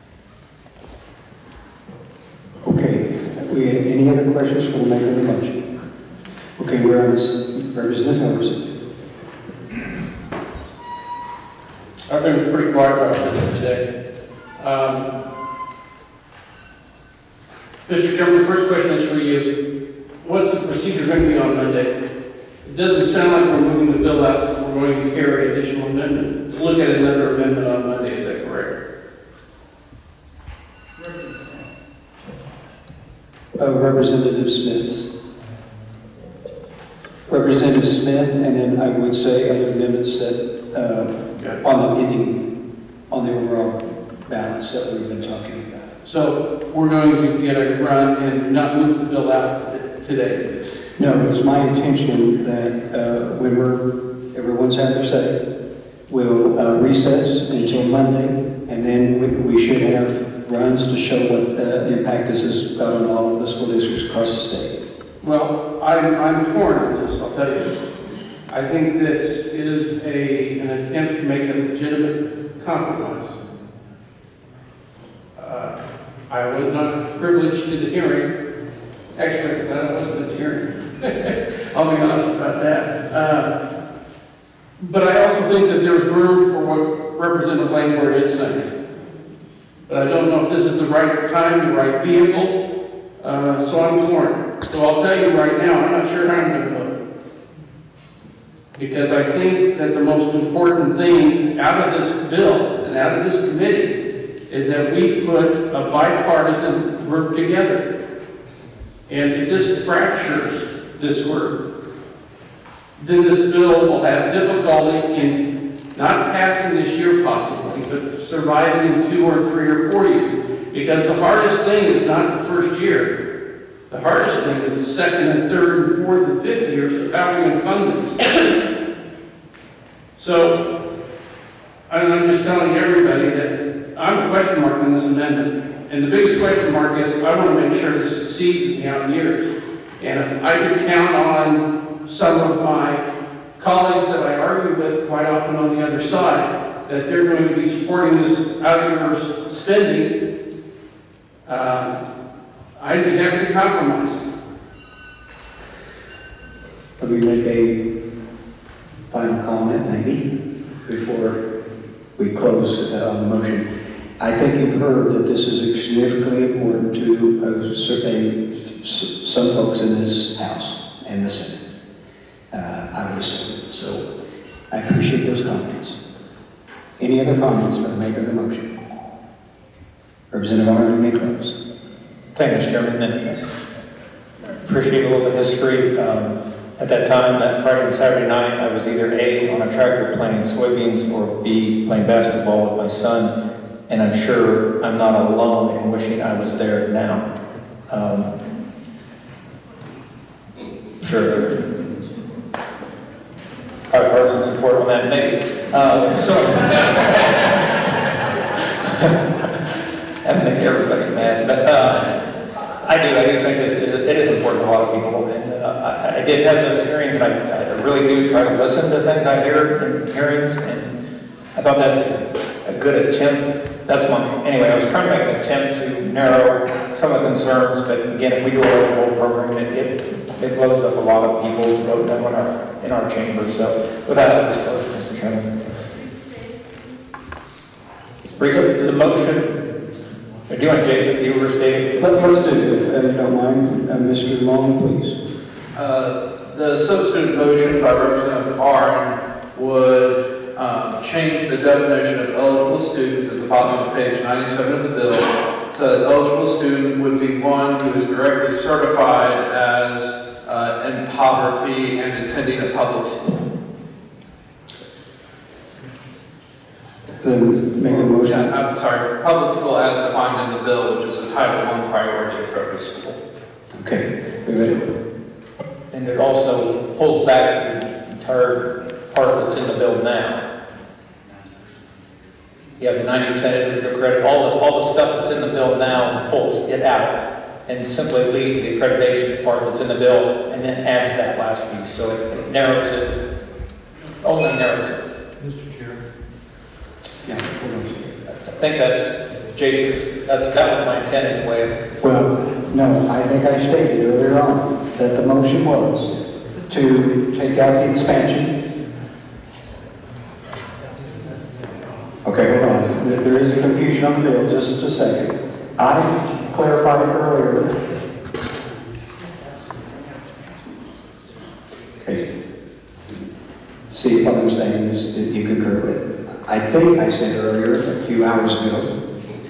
Okay, any other questions for the maker of the motion? Okay, we're on this, Representative Henderson. I've been pretty quiet about this today. Mr. Chairman, the first question is for you. What's the procedure going to be on Monday? It doesn't sound like we're moving the bill out, so we're going to carry additional amendment. To look at another amendment on Monday, is that correct? Representative Smith's. Representative Smith, and then I would say other amendments that on the overall balance that we've been talking about. So we're going to get a run and not move the bill out today? No, it is my intention that when everyone's had their say, we'll recess until Monday, and then we should have runs to show what impact this has got on all of the school districts across the state. Well, I'm torn on this, I'll tell you. I think this is an attempt to make a legitimate compromise. I was not privileged to the hearing. Actually, I wasn't at the hearing. I'll be honest about that. But I also think that there's room for what Representative Langford is saying. But I don't know if this is the right time, the right vehicle, so I'm torn. So I'll tell you right now, I'm not sure how I'm going to vote. Because I think that the most important thing out of this bill and out of this committee is that we put a bipartisan group together. And if this fractures this work, then this bill will have difficulty in not passing this year possibly, but surviving in 2 or 3 or 4 years. Because the hardest thing is not the first year. The hardest thing is the second and third and fourth and fifth years of how we're going to fund this. So, I'm just telling everybody that I'm a question mark on this amendment. And the biggest question mark is I want to make sure this succeeds in the out years. And if I can count on some of my colleagues that I argue with quite often on the other side, that they're going to be supporting this out years spending, I'd be happy to compromise. Let me make a final comment, maybe, before we close on the motion. I think you've heard that this is significantly important to some folks in this House and the Senate. I would assume. So I appreciate those comments. Any other comments from the maker of the motion? Representative Arnold, you may close. Thank you, Mr. Chairman. I appreciate a little bit of history. At that time, that Friday and Saturday night, I was either A, on a tractor planting soybeans, or B, playing basketball with my son. And I'm sure I'm not alone in wishing I was there now. Sure, there's bipartisan support on that, maybe. That made everybody mad. But I do think it is important to a lot of people. And I did have those hearings, and I really do try to listen to things I hear in hearings. And I thought that's a a good attempt. That's my, anyway, I was trying to make an attempt to narrow some of the concerns, but again, if we go over the whole program, it blows up a lot of people who vote them in our chamber. So with that, I'll disclose, Mr. Chairman. Brings up the motion. Do you want Jason to restate it? Let's do it, if you don't mind. Mr. Long, please. The substitute motion by Representative Arnn would change the definition of eligible student at the bottom of page 97 of the bill. So that eligible student would be one who is directly certified as in poverty and attending a public school. Then make a motion. I'm sorry, public school as defined in the bill, which is a Title I priority and focus school. Okay, we ready? And it also pulls back the entire part that's in the bill now. You have the 90% individual credit, all the stuff that's in the bill now pulls it out and simply leaves the accreditation part that's in the bill and then adds that last piece. So it narrows it, only narrows it. Mr. Chair. Yeah, I think that's Jason's, that was my intent anyway. well, no, I think I stated earlier on that the motion was to take out the expansion. Okay, hold on. There is a confusion on the bill, just a second. I clarified earlier. Okay. See if what I'm saying is that you concur with. I think I said earlier, a few hours ago,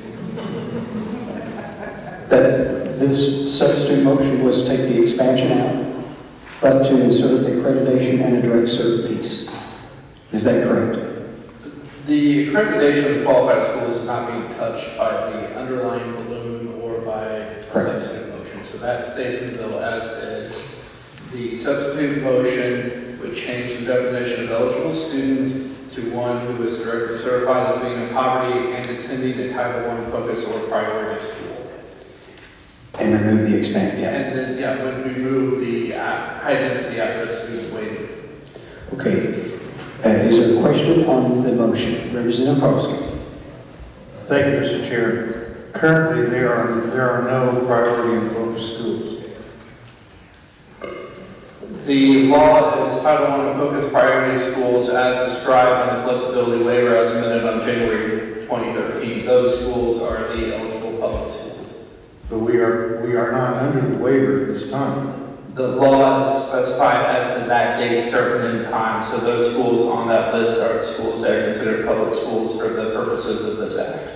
that this substitute motion was to take the expansion out, but to insert the accreditation and a direct cert piece. Is that correct? The accreditation of qualified schools is not being touched by the underlying balloon or by substitute motion. So that stays in the bill as is. The substitute motion would change the definition of eligible student to one who is directly certified as being in poverty and attending a Title I focus or priority school. And remove the expansion, yeah. And then, yeah, would remove the high-density at-risk student weighting. Okay. Is there a question on the motion? Representative Karski. Thank you, Mr. Chair. Currently, there are no priority and focus schools. The law is Title I focus priority schools as described in the flexibility waiver as amended on January 2013. Those schools are the eligible public schools. But we are not under the waiver at this time. The law is specified as to that date certain in time, so those schools on that list are schools that are considered public schools for the purposes of this act.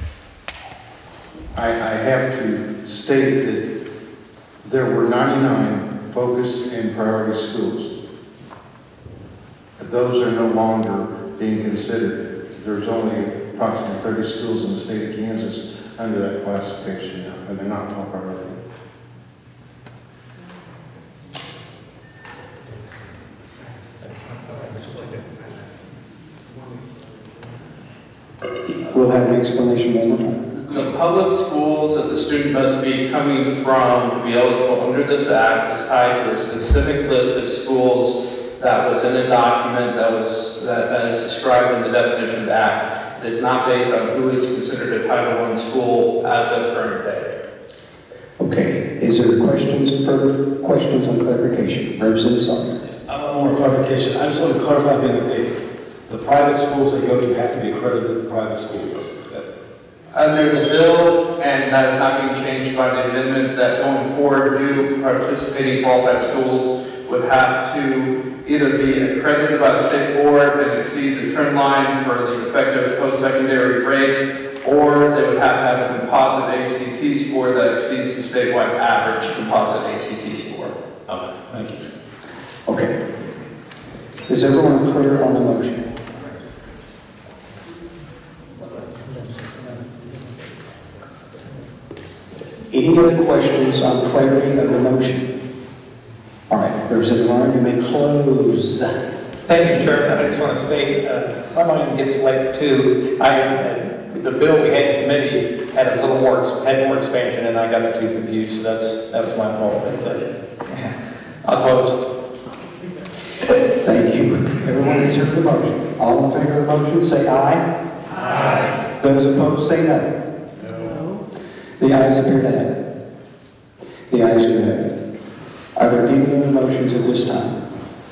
I have to state that there were 99 focus and priority schools. Those are no longer being considered. There's only approximately 30 schools in the state of Kansas under that classification now, and they're not all priority. We'll have an explanation one more time. The public schools that the student must be coming from to be eligible under this act is tied to a specific list of schools that was in a document that is described in the definition of the act. It is not based on who is considered a Title I school as of current day. Okay. Is there further questions on clarification? Representative Sumner. I want more clarification. I just want to clarify the private schools they go to have to be accredited private schools. Under the bill, and that is not being changed by the amendment, that going forward, new participating qualified schools would have to either be accredited by the state board and exceed the trend line for the effective post-secondary grade, or they would have to have a composite ACT score that exceeds the statewide average composite ACT score. Okay, thank you. Okay. Is everyone clear on the motion? Any other questions on clarity of the motion? All right, Representative Arnn, you may close. Thank you, Chair. I just want to state, my mind gets late too. The bill we had in committee had a little more, had more expansion, and I got the two confused. So that was my fault. I'll close. Thank you. Everyone has heard the motion. All in favor of the motion, say aye. Aye. Those opposed say no. No. The ayes appear to have it. The ayes do have it. Are there any other motions at this time?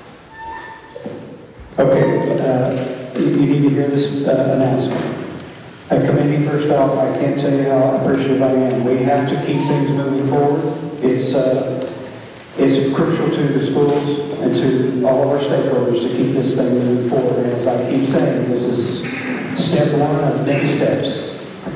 Okay, you need to hear this announcement. Committee, first off, I can't tell you how appreciative I am. We have to keep things moving forward. It's crucial to the schools and to all of our stakeholders to keep this thing moving forward. And as I keep saying, this is step one of many steps.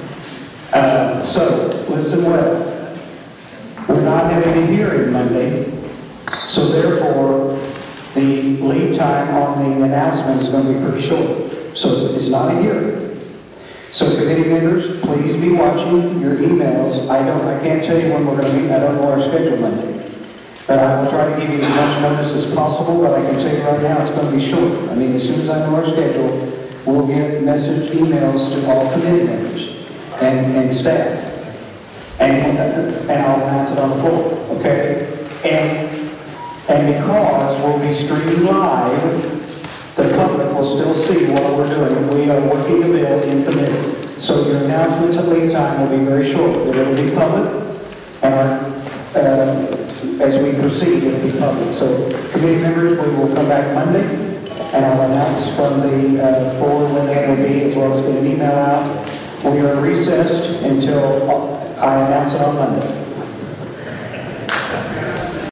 So, listen well. We're not having a hearing Monday, so therefore, the lead time on the announcement is going to be pretty short. So it's not a hearing. So committee members, please be watching your emails. I can't tell you when we're going to meet. I don't know our schedule Monday. But I will try to give you as much notice as possible, but I can tell you right now it's going to be short. I mean, as soon as I know our schedule, we'll get message emails to all committee members and staff. And I'll announce it on the floor, okay? And because we'll be streaming live, the public will still see what we're doing. We are working the bill in committee. So your announcements at lead time will be very short, but it'll be public, and as we proceed, it'll be public. So committee members, we will come back Monday, and I'll announce from the floor when that will be, as well as get an email out. We are recessed until I announce it on Monday.